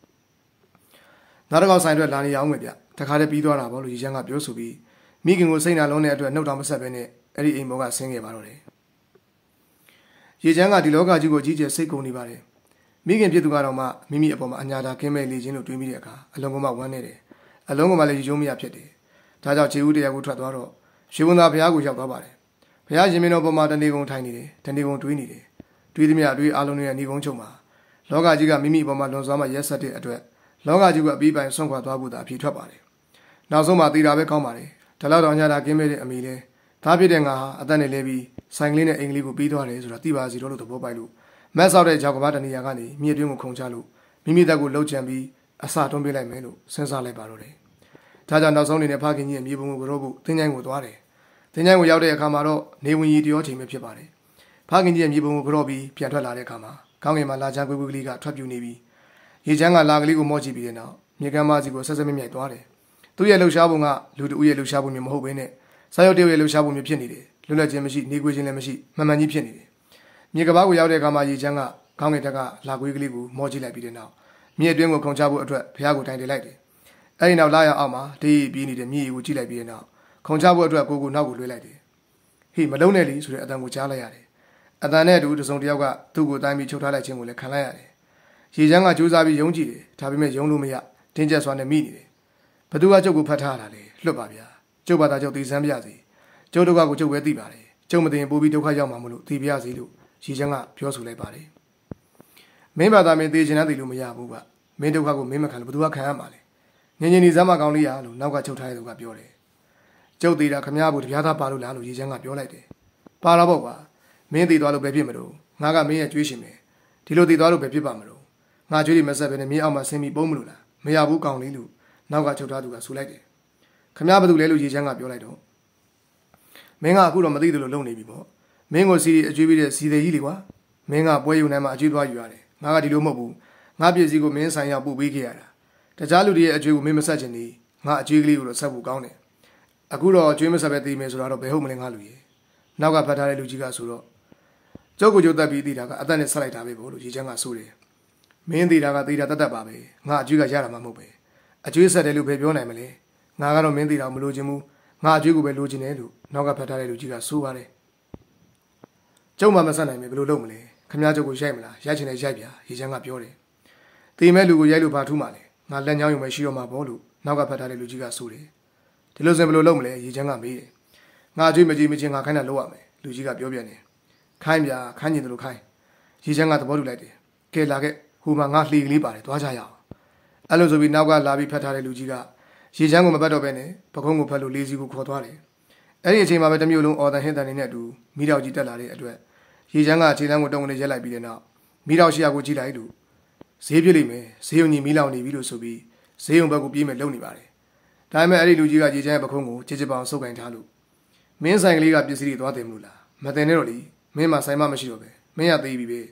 A: နောက်တစ်ခေါက်ဆိုင်အတွက်လာနေအောင်မယ်ဗျတခါတည်းပြီးသွားတာပေါ့လို့ရေချမ်းကပြောဆိုပြီးမိခင်ကိုစိတ်နာလုံးတဲ့အတွက်နှုတ်တောင်မဆက်ဘဲနဲ့အဲ့ဒီအိမ်ဘောကဆင်းခဲ့ပါတော့တယ်ရေချမ်းကဒီလောကကြီးကိုကြီးကျယ်စိတ်ကုန်နေပါတယ်မိခင်ဖြစ်သူကတော့မှမိမိအပေါ်မှာအညာတာကင်းမဲ့လေခြင်းလို့တွေးမိတဲ့အခါအလုံးကမှဝမ်းနေတယ်အလုံးကမှလည်းရေချိုးမရဖြစ်တယ်ဒါကြောင့်ခြေဦးတရားကိုထွက်သွားတော့ရွှေဘုံသာဘုရားကိုရောက်သွားပါတယ်ဘုရားရှင်မင်းတော်ပေါ်မှာတဏီကုံထိုင်နေတယ်တဏီကုံတွေးနေတယ်တွေးသမျှတွေးအားလုံးရဲ့ဏီကုံချုပ်မှာလောကကြီးကမိမိအပေါ်မှာလွန်စွာမှရက်ဆက်တဲ့အတွက်လောကကြီးကအပြီးပိုင်ဆွန့်ခွာသွားဖို့သာအဖြစ်ထွက်ပါတယ်နောက်ဆုံးမှတည်တာပဲကောင်းပါတယ်ဒါလောက်တော့ညာတာကင်းမဲ့တဲ့အမိလဲဒါဖြစ်တဲ့ငါဟာအသက်နဲ့လဲပြီးဆိုင်ကလေးနဲ့အင်္ဂလိပ်ကိုပြီးသွားတယ်ဆိုတာသိပါစီတော့လို့သဘောပိုက်လို့မက်ဆောက်တဲ့ကြောက်ကဘာတနေရာကနေမြေတွင်းကိုခုန်ချလို့မိမိတက်ကိုလှုပ်ချန်ပြီးအစာတွန်းပေးလိုက်မယ်လို့စဉ်းစားလိုက်ပါတော့တယ်ဒါကြောင့်နောက်ဆုံးအနေနဲ့ဖခင်ကြီးရဲ့မြေပုံကိုကြောဖို့သင်္ချိုင်းကိုသွားတယ်သင်္ချိုင်းကိုရောက်တဲ့အခါမှာတော့နေဝင်ကြီးတရောချိန်ပဲဖြစ်ပါတယ်ဖခင်ကြီးရဲ့မြေပုံကိုကြောပြီးပြန်ထွက်လာတဲ့အခါမှာခေါင်းငယ်မှာလာချမ်းကွေးကွေးကလေးကထွက်ပြူနေပြီးရေချမ်းကလာကလေးကိုမော့ကြည့်ပြီးတဲ့နောက်မြေကမ်းမစီကိုဆက်ဆက်မြမြိုက်သွားတယ်သူ့ရဲ့လှုပ်ရှားပုံကလူတဦးရဲ့လှုပ်ရှားပုံမျိုးမဟုတ်ဘဲနဲ့စာရုပ်တရုပ်ရဲ့လှုပ်ရှားပုံမျိုးဖြစ်နေတယ်လွတ်လပ်ခြင်းမရှိနေကွေးခြင်းလည်းမရှိမှန်မှန်ကြီးဖြစ်နေတယ်မြေကဘာကိုရောက်တဲ့အခါမှာရေချမ်းကခေါင်းငယ်တက်ကလာကွေးကလေးကိုမော့ကြည့်လိုက်ပြီးတဲ့နောက်မြေအတွင်းကိုခုန်ချဖို့အတွက်ဘုရားကိုတိုင်တင်လိုက်တယ်အဲဒီနောက်လာရအောင်မှာဒေးပြီးနေတဲ့မြေကိုကြည့်လိုက်ပြီးတဲ့နောက်ခုန်ချဖို့အတွက်ကိုကိုနောက်ကိုလွှဲလိုက်တယ်ဟေးမလုံးနဲ့လीဆိုတဲ့အတန်ကိုကြားလိုက်ရတယ်အတန်နဲ့အတူတစုံတစ်ယောက်ကသူ့ကိုတိုင်းပြီးချုပ်ထားလိုက်ခြင်းကိုလည်းခံလိုက်ရတယ်ရေချမ်းကကြိုးစားပြီးယုံကြည်တယ်ဒါပေမဲ့ယုံလို့မရတင်းကျပ်စွာနဲ့မိနေတယ်ဘသူကကျုပ်ကိုဖတ်ထားတာလေလွတ်ပါဗျာကျုပ်ဘာသာကျုပ်သိစမ်းပြစီကျုပ်ဒုက္ခကိုကျုပ်ပဲသိပါတယ်ကျုပ်မသိရင်ပိုးပြီးဒုက္ခရောက်မှာမလို့သိပြစီလို့ရေချမ်းကပြောဆိုလိုက်ပါတယ်မင်းဘာသာမင်းသိချင်တဲ့သိလို့မရဘူးကမင်းဒုက္ခကိုမင်းမခံလို့ဘသူကခံရမှာလဲငင်းငင်းဒီစမ်းမကောင်းလေးရလို့နောက်ကချုပ်ထားတဲ့သူကပြောတယ်ကျုပ်သေးတာခမရဘူးတပြားသားပါလို့လားလို့ရေချမ်းကပြောလိုက်တယ်ပါလာပေါ့ကွာမင်းသိသွားလို့ပဲဖြစ်မလို့ငါကမင်းရဲ့ကြွေးရှင်မယ်ဒီလိုသိသွားလို့ပဲဖြစ်ပါမလို့ငါကြွေးတွေမဆက်ပဲနဲ့မင်းအောက်မှာဆင်းပြီးပုံးမလို့လားမရဘူးကောင်းလေးလို့နောက်ကချုပ်ထားသူကဆူလိုက်တယ်ခမရဘာလို့လဲလို့ရေချမ်းကပြောလိုက်တော့မင်းကအခုတော့မသိသလိုလုံနေပြီပေါ့မင်းကိုစီအကျွေးပြီးတဲ့စီသေးကြီးလေကွာမင်းကပွဲယူနိုင်မှာအကျွေးသွားယူရတယ်ငါကဒီလိုမဟုတ်ဘူးငါပစ္စည်းကိုမင်းဆိုင်ရောက်ပို့ပေးခဲ့ရတာတခြားလူတွေရဲ့အကျွေးကိုမင်းမဆက်ချင်နေငါအကျွေးကလေးကိုတော့ဆက်ဖို့ကောင်းတယ်အခုတော့အကျွေးမဆက်ပဲသိမယ်ဆိုတော့ဘယ်ဟုတ်မလဲငါလူကြီးနောက်ကဖတ်ထားတဲ့လူကြီးကဆိုတော့ကျုပ်ကိုကျုပ်တက်ပြီးသိတာကအသက်နဲ့ဆက်လိုက်တာပဲပေါ့လို့ရေချမ်းကဆိုတယ်မင်းသိတာကသိတာတတ်တတ်ပါပဲငါအကျွေးကရတာမှမဟုတ်ပဲအကျွေးဆက်တယ်လို့ပဲပြောနိုင်မလဲငါကတော့မင်းသိတာမလို့ခြင်းဘူးငါအကျွေးကိုပဲလိုချင်တယ်လို့နောက်ကဖတ်ထားတဲ့လူကြီးကဆိုပါတယ်ကျုပ်မှမဆက်နိုင်မယ်ဘယ်လိုလုပ်မလဲခမည်းကျုပ်ကိုရိုက်မလားရိုက်ချင်တယ်ရိုက်ပြရေချမ်းကပြောတယ်သိမဲ့လူကိုရိုက်လို့ဘာထူးမှလဲငါလက်ညောင်းရုံပဲရှိတော့မှာပေါ့လို့နောက်ကဖတ်ထားတဲ့လူကြီးကဆိုတယ်ဒီလိုစင်ဘယ်လိုလုပ်မလဲရေချမ်းကမေးတယ်ငါအကျွေးမကြည့်မချင်းငါခိုင်းတာလုပ်ရမယ်လူကြီးကပြောပြန်တယ်ခိုင်းပြခိုင်းကျင်တယ်လို့ခိုင်းရေချမ်းကသဘောတူလိုက်တယ်ကဲလာခဲ့ဟိုမှာငါလှီကလေးပါတယ်သွားကြရအောင်အဲ့လိုဆိုပြီးနောက်ကလာပြီးဖတ်ထားတဲ့လူကြီးကရေချမ်းကိုမပတ်တော့ပဲနဲ့ပခုံးကိုဖတ်လို့လေးစီကိုခေါ်သွားတယ်အဲ့ဒီအချိန်မှာပဲတမျိုးလုံးအော်တန်ဟင်းတန်နေနဲ့အတူမိတော်ကြီးတက်လာတဲ့အတွက်ရေချမ်းကခြေလမ်းကိုတုံးကနေရက်လိုက်ပြီးတဲ့နောက်မိတော်ရှိရာကိုကြည့်လိုက်လို့ဈေးပြစ်လိမ့်မယ်ဈေးုံကြီးမီးလောင်နေပြီလို့ဆိုပြီးဈေးုံဘက်ကိုပြေးမယ်လုံနေပါတယ်ဒါပေမဲ့အဲ့ဒီလူကြီးကရေချမ်းရဲ့ပခုံးကိုချစ်ချစ်ပေါအောင်ဆုပ်ကင်ထားလို့မင်းဆိုင်ကလေးကပစ္စည်းတွေသွားတယ်မလို့လားမတင်နဲ့တော့လေမင်းမဆိုင်မမရှိတော့ပဲမင်းရသေးပြီပဲ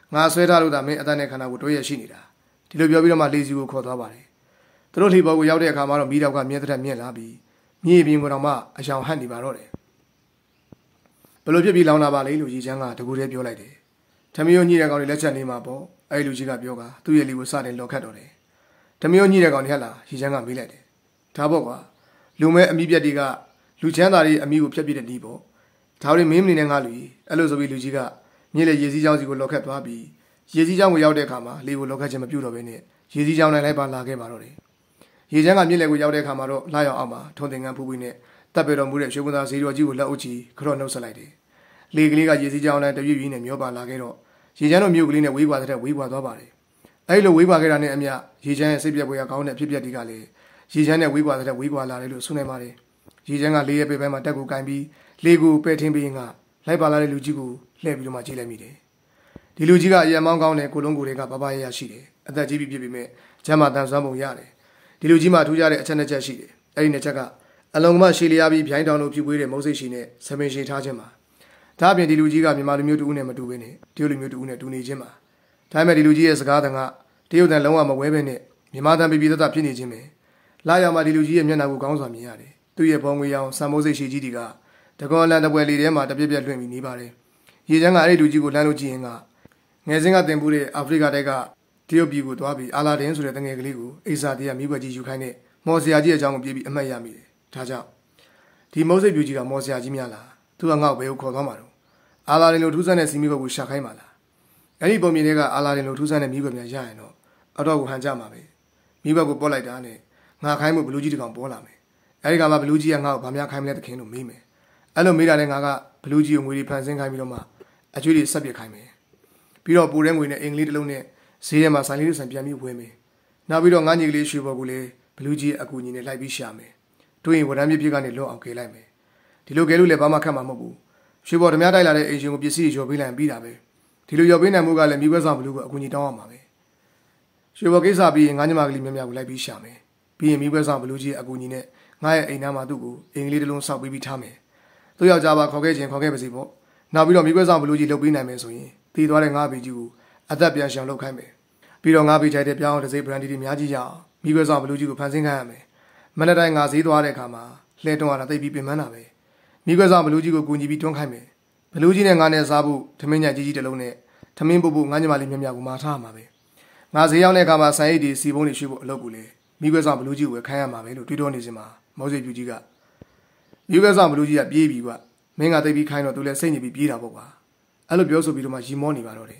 A: ငါဆွဲထားလို့ဒါမင်းအတန်းနဲ့ခန္ဓာကိုတွဲရရှိနေတာဒီလိုပြောပြီးတော့မှလေစီကိုခေါ်သွားပါတယ်သူတို့လှေပေါ်ကိုရောက်တဲ့အခါမှာတော့မိတော့ကမြင်းသက်မြင့်လာပြီးမြေပြင်ကိုတော့မှအယောင်ဟန့်နေပါတော့တယ်ဘလို့ဖြစ်ပြီးလောင်လာပါလေလို့ရေချမ်းကတကူတည်းပြောလိုက်တယ်ဓမယုံညိတဲ့ကောင်တွေလက်ချက်နေမှာပေါ့အဲ့လူကြီးကပြောကသူ့ရဲ့လေကိုစတင်လော်ခတ်တော့တယ်ဓမယုံညိတဲ့ကောင်တွေဟဲ့လားရေချမ်းကမေးလိုက်တယ်ဒါပေါ့ကွာလူမဲအမိပြက်တွေကလူချမ်းသာတွေအမိကိုဖျက်ပြတဲ့နီးပေါ့ဒါတွေမင်းမနေနဲ့ငါလူကြီးအဲ့လိုဆိုပြီးလူကြီးကမြင့်လေရေစည်းချောင်းစီကိုလော်ခတ်သွားပြီးရေစည်းချောင်းကိုရောက်တဲ့အခါမှာလေကိုလော်ခတ်ခြင်းမပြုတော့ဘဲနဲ့ရေစည်းချောင်းနိုင်လိုက်ပါလာခဲ့ပါတော့တယ်ရေချမ်းကမြင့်လေကိုရောက်တဲ့အခါမှာတော့လာရောက်အောင်မှာထုံတင်ငန်းဖူးဖူးနဲ့တပ်ပေတော်မူတဲ့ရွှေဘုံသားဇီတော်ကြီးကိုလက်အုပ်ချီခရော့နှုတ်ဆက်လိုက်တယ်လေကလေးကရေစည်းချောင်းနဲ့တပြည့်ပြည့်နဲ့မျောပါလာခဲ့တော့ရေချမ်းတို့မြို့ကလေးနဲ့ဝေးပါတဲ့ဝေးပါသွားပါတယ်အဲ့လိုဝေးပါခဲ့တာနဲ့အမျှရေချမ်းရဲ့စိတ်ပြက်ပွဲကကောင်းတဲ့ဖြစ်ပျက်တွေကလည်းရေချမ်းနဲ့ဝေးပါတဲ့ဝေးပါလာတယ်လို့ဆိုနိုင်ပါတယ်ရေချမ်းကလေးရဲ့ပေပန်းမှာတက်ကိုကင်ပြီးလေကိုပဲ့ထင်းပြီးငါလိုက်ပါလာတဲ့လူကြီးကိုလှည့်ပြီးတော့မှကြည့်လိုက်မိတယ်ဒီလူကြီးကအရန်မောင်းကောင်းတဲ့ကိုလုံးကိုတွေကပပရရရှိတယ်အသက်ကြီးပြီးပြည့်ပြီးမဲ့ကျမ်းမာတန်ဆွမ်းပုံရတယ်ဒီလူကြီးမှထူးခြားတဲ့အချက်နှစ်ချက်ရှိတယ်အဲ့ဒီနှစ်ချက်ကအလုံးကမှရှည်လျားပြီးဗျိုင်းတောင်တို့ပြူပွေးတဲ့မုတ်စိတ်ရှိနဲ့ဆပင်ရှည်ထားခြင်းပါဒါအပြင်ဒီလူကြီးကမြန်မာလူမျိုးတူဦးနဲ့မတူဘဲနဲ့တရုတ်လူမျိုးတူဦးနဲ့တူနေခြင်းပါဒါပေမဲ့ဒီလူကြီးရဲ့စကားတန်ကတရုတ်တန်လုံးဝမဝဲဘဲနဲ့မြန်မာတန်ပြပြတတ်ဖြစ်နေခြင်းပဲလာရောက်မှဒီလူကြီးရဲ့မျက်နှာကိုကောင်းစွာမြင်ရတယ်သူ့ရဲ့ဘောင်ငွေရောင်စံမိုးစိတ်ရှိကြီးတွေကတကောလန်တပွဲလေးထဲမှာတပြက်ပြက်လွင့်ပြီးနေပါတယ်ရေချမ်းကအဲ့ဒီလူကြီးကိုလှမ်းလို့ကြည့်ရင်ကငယ်စဉ်ကတင်ပူးတဲ့အာဖရိကတိုက်ကတရုတ်ပြည်ကိုသွားပြီးအာလာဒင်းဆိုတဲ့တငယ်ကလေးကိုအိစာတရားမိဘကြီးယူခိုင်းတဲ့မော်စရာကြီးအကြောင်းကိုပြေးပြီးအမှတ်ရမိတယ်ဒါကြောင့်ဒီမုတ်စိတ်ပြူကြီးကမော်စရာကြီးများလားသူကငါ့ကိုဘယ်ကိုခေါ်သွားမှာတော့အာလာဒင်လိုထူးဆန်းတဲ့စီမီကုတ်ကိုရှာခိုင်းပါလားအဲ့ဒီပုံမြင်တွေကအာလာဒင်လိုထူးဆန်းတဲ့မိဘများရရင်တော့အတော့ကိုဟန်ကြမှာပဲမိဘကိုပေါ်လိုက်တာနဲ့ငါခိုင်းမှုဘလူးကြီးတကောင်ပေါ်လာမယ်အဲ့ဒီကမှဘလူးကြီးကငါ့ကိုဗမာခိုင်းမလဲတခင်လို့မေးမယ်အဲ့လိုမေးတာနဲ့ငါကဘလူးကြီးကိုငွေတွေဖန်ဆင်းခိုင်းပြီးတော့မှအကျွေးတွေဆက်ပစ်ခိုင်းမယ်ပြီးတော့ပူတဲ့ငွေနဲ့အင်္ဂလိပ်တစ်လုံးနဲ့ဈေးထဲမှာဆိုင်လေးတွေဆန်ပြန်ပြီးဝယ်မယ်နောက်ပြီးတော့ငါညီကလေးရွှေဘော်ကိုလည်းဘလူးကြီးအကူညီနဲ့လိုက်ပြီးရှာမယ်တို့ရင်ဝရမ်းပြပြကနေလွတ်အောင်ကယ်လိုက်မယ်ဒီလိုကယ်လို့လည်းဘာမှခက်မှာမဟုတ်ဘူးရွှေဘော်ဓမြတိုက်လာတဲ့အင်ရှင်ကိုပစ္စည်းရော်ပေးလိုက်ပြီးတာပဲဒီလိုရော်ပေးနိုင်မှုကလည်းမိဘဆောင်ဘလူးကိုအကူညီတောင်းရမှာပဲရွှေဘော်ကိစ္စပြီးရင်ငါညီမကလေးများများကိုလိုက်ပြီးရှာမယ်ပြီးရင်မိဘဆောင်ဘလူးကြီးအကူညီနဲ့ငါရဲ့အိမ်သားမှာသူ့ကိုအင်္ဂလိပ်တစ်လုံးစောက်ပေးပြီးထားမယ်သူ့ယောက်ျားပါခေါ်ခဲ့ခြင်းခေါ်ခဲ့ပါစီပေါ့နောက်ပြီးတော့မိဘဆောင်ဘလူးကြီးလုပ်ပေးနိုင်မယ်ဆိုရင်တည်သွားတဲ့ငါးဘီကြီးကိုအသက်ပြန်ရှောင်လုပ်ခိုင်းမယ်ပြီးတော့ငါးဘီထိုက်တဲ့ပြောင်းတစ်စိတ်ဘရန်ဒီတွေများကြီးရအောင်မိဘဆောင်ဘလူးကြီးကိုဖန်ဆင်းခိုင်းရမယ်မနေ့တိုင်းငါဈေးသွားတဲ့အခါမှာလှဲတွန်းရတာသိပြီးပြင်ပန်းတာပဲမိဘဆောင်ဘလူးကြီးကိုကူညီပြီးတွန်းခိုင်းမယ်ဘလူးကြီးနဲ့ငါနဲ့စားဖို့ထမင်းညကြီးကြီးတစ်လုံးနဲ့ထမင်းပုတ်ဖို့ငါညီမလေးမြမြကိုမာထားမှာပဲငါဈေးရောက်တဲ့အခါမှာဆိုင်အိတ်တွေစီပုံးတွေရွှေ့ဖို့အလုပ်ကိုလေမိဘဆောင်ဘလူးကြီးကိုခိုင်းရမှာပဲလို့တွေးတောနေစင်မှာမောစိတ်ပြူကြီးကမိဘဆောင်ဘလူးကြီးကပြေးပြီးကွာမင်းကသိပြီးခိုင်းတော့သူလည်းစိတ်ညစ်ပြီးပြေးတာပေါ့ကွာအဲ့လိုပြောဆိုပြီးတော့မှရီမောနေပါတော့တယ်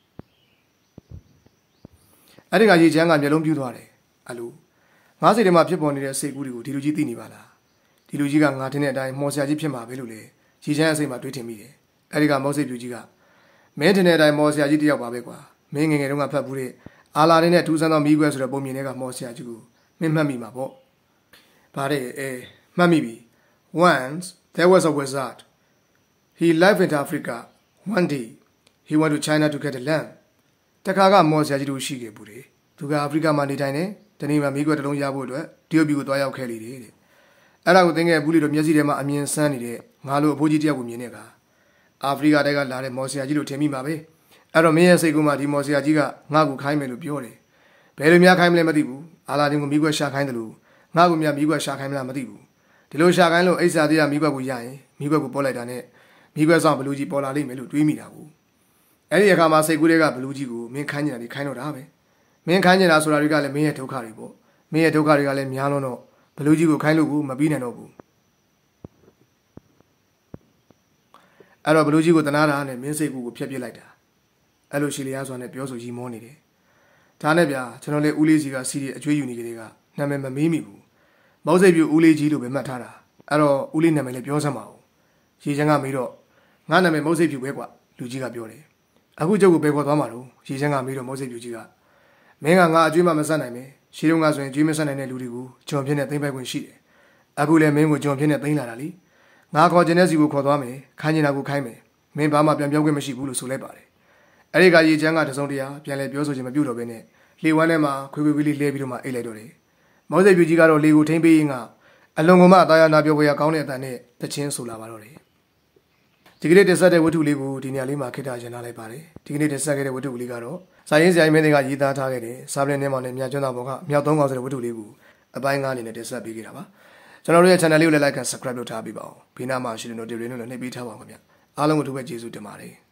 A: အဲ့ဒီကရေချမ်းကမျက်လုံးပြူးသွားတယ်အဲ့လိုငါးစိတ်ထဲမှာဖြစ်ပေါ်နေတဲ့စိတ်ကူးတွေကိုဒီလူကြီးသိနေပါလားဒီလူကြီးကငါတင်တဲ့အတိုင်းမော်ဆရာကြီးဖြစ်မှာပဲလို့လေရေချမ်းအစိတ်မှာတွေးထင်မိတယ်အဲ့ဒီကမောစိတ်ပြူကြီးကမင်းတင်တဲ့အတိုင်းမော်ဆရာကြီးတယောက်ပါပဲကွာမင်းငယ်ငယ်တုန်းကဖတ်ဘူးတဲ့အာလာရင်းနဲ့ထူးဆန်းသောမိခွဲဆိုတဲ့ပုံမြင်တွေကမော်ဆရာကြီးကိုမင်းမှတ်မိမှာပေါ့ဗါတဲ့အဲမှတ်မိပြီ Once there was a wizard he lived in Africa one day he went to China to get a lamp တခါကမော်ဆရာကြီးတို့ရှိခဲ့ဘူးတဲ့သူကအာဖရိကမှာနေထိုင်နေတနေ့မှာမိခွဲတစ်လုံးရဖို့အတွက်တရုတ်ပြည်ကိုသွားရောက်ခဲ့လေတဲ့အဲ့ဒါကိုသင်ခဲ့ဘူးလေတို့မျက်စိထဲမှာအမြင်ဆန်းနေတဲ့ငါလိုအဖိုးကြီးတယောက်ကိုမြင်နေတာအာဖရိကတဲကလာတဲ့မော်ဆရာကြီးတို့ထင်မိမှာပဲအဲ့တော့မင်းရဲ့စိတ်ကူးမှာဒီမော်ဆရာကြီးကငါ့ကိုခိုင်းမယ်လို့ပြောတယ်ဘယ်လိုများခိုင်းမလဲမသိဘူးအာလာဒင်ကိုမိခွဲရှာခိုင်းတယ်လို့ငါ့ကိုများမိခွဲရှာခိုင်းမလားမသိဘူးဒီလိုရှာခိုင်းလို့အိစာတရားမိခွဲကိုရရင်မိခွဲကိုပေါ်လိုက်တာနဲ့မိခွဲဆောင်ဘလူးကြီးပေါ်လာလိမ့်မယ်လို့တွေးမိတာကိုအဲ့ဒီအခါမှာစိတ်ကူးတွေကဘလူးကြီးကိုမင်းခိုင်းနေတာဒီခိုင်းတော့တာပဲမင်းခိုင်းနေတာဆိုတာတွေကလည်းမင်းရဲ့ဒုက္ခတွေပေါ့မင်းရဲ့ဒုက္ခတွေကလည်းများလုံးတော့ဘလူးကြီးကိုခိုင်းလို့ကိုမပြီးနိုင်တော့ဘူးအဲ့တော့ဘလူးကြီးကိုတနာတာနဲ့မင်းစိတ်ကူးကိုဖျက်ပစ်လိုက်တာအဲ့လိုရှီလျားစွာနဲ့ပြောဆိုရီမောနေတယ်ဒါနဲ့ဗျာကျွန်တော်လည်းဦးလေးစီကစီရီအကျွေးယူနေကြတဲ့ကနာမည်မမေးမိဘူးမောက်စိတ်ပြူဦးလေးကြီးလို့ပဲမှတ်ထားတာအဲ့တော့ဦးလေးနာမည်လည်းပြောစမ်းပါဦးရေချမ်းကမေးတော့ငါနာမည်မောက်စိတ်ပြူပဲကွာလူကြီးကပြောတယ်အခုကျုပ်ကိုဘယ်ခေါ်သွားမှာတော့ရေချမ်းကမေးတော့မောက်စိတ်ပြူကြီးကမင်းကငါအကျွေးမှမဆက်နိုင်မယ်ရှီတုံးကဆိုရင်ကျွေးမဆက်နိုင်တဲ့လူတွေကိုကျွန်ဖြစ်နေသိမ့်ပိုက်ခွင့်ရှိတယ်အခုလည်းမင်းကိုကျွန်ဖြစ်နေသိမ့်လာတာလीငါခေါ်ခြင်းတဲ့စီကိုခေါ်သွားမယ်ခိုင်းနေတာကိုခိုင်းမယ်မင်းဘာမှပြန်ပြောခွင့်မရှိဘူးလို့ဆိုလိုက်ပါတယ်အဲ့ဒီကရေချမ်းကတစုံတရာပြန်လဲပြောဆိုခြင်းမပြုတ်တော့ဘဲနဲ့လေဝမ်းထဲမှာခွေခွေလေးလဲပြီးတော့မှအိတ်လိုက်တော့တယ်မောစိတ်ပြူကြီးကတော့လေကိုထိမ့်ပေးရင်ကအလွန်ကမှတာယာနာပြောပွဲရကောင်းတဲ့အတန်နဲ့တချင်းဆိုလာပါတော့တယ်ဒီကနေ့တင်ဆက်တဲ့ဝတ္ထုလေးကိုဒီနေရာလေးမှာခေတ္တရန်ထားလိုက်ပါတယ်ဒီကနေ့တင်ဆက်ခဲ့တဲ့ဝတ္ထုလေးကတော့စာရင်းဆရာကြီးမင်းတွေကရေးသားထားခဲ့တဲ့စာပလင်ထဲမှာနဲ့မြကျွန်းသားဘောကမြောက်သုံးကောင်ဆိုတဲ့ဝတ္ထုလေးကိုအပိုင်းကားအနေနဲ့တင်ဆက်ပေးခဲ့တာပါကျွန်တော်တို့ရဲ့ channel လေးကိုလည်း like and subscribe လုပ်ထားပေးပါဦးဘေးနားမှာရှိတဲ့ notification လေးကိုနှိပ်ပေးထားပါဦးခင်ဗျအားလုံးကိုအထူးပဲကျေးဇူးတင်ပါတယ်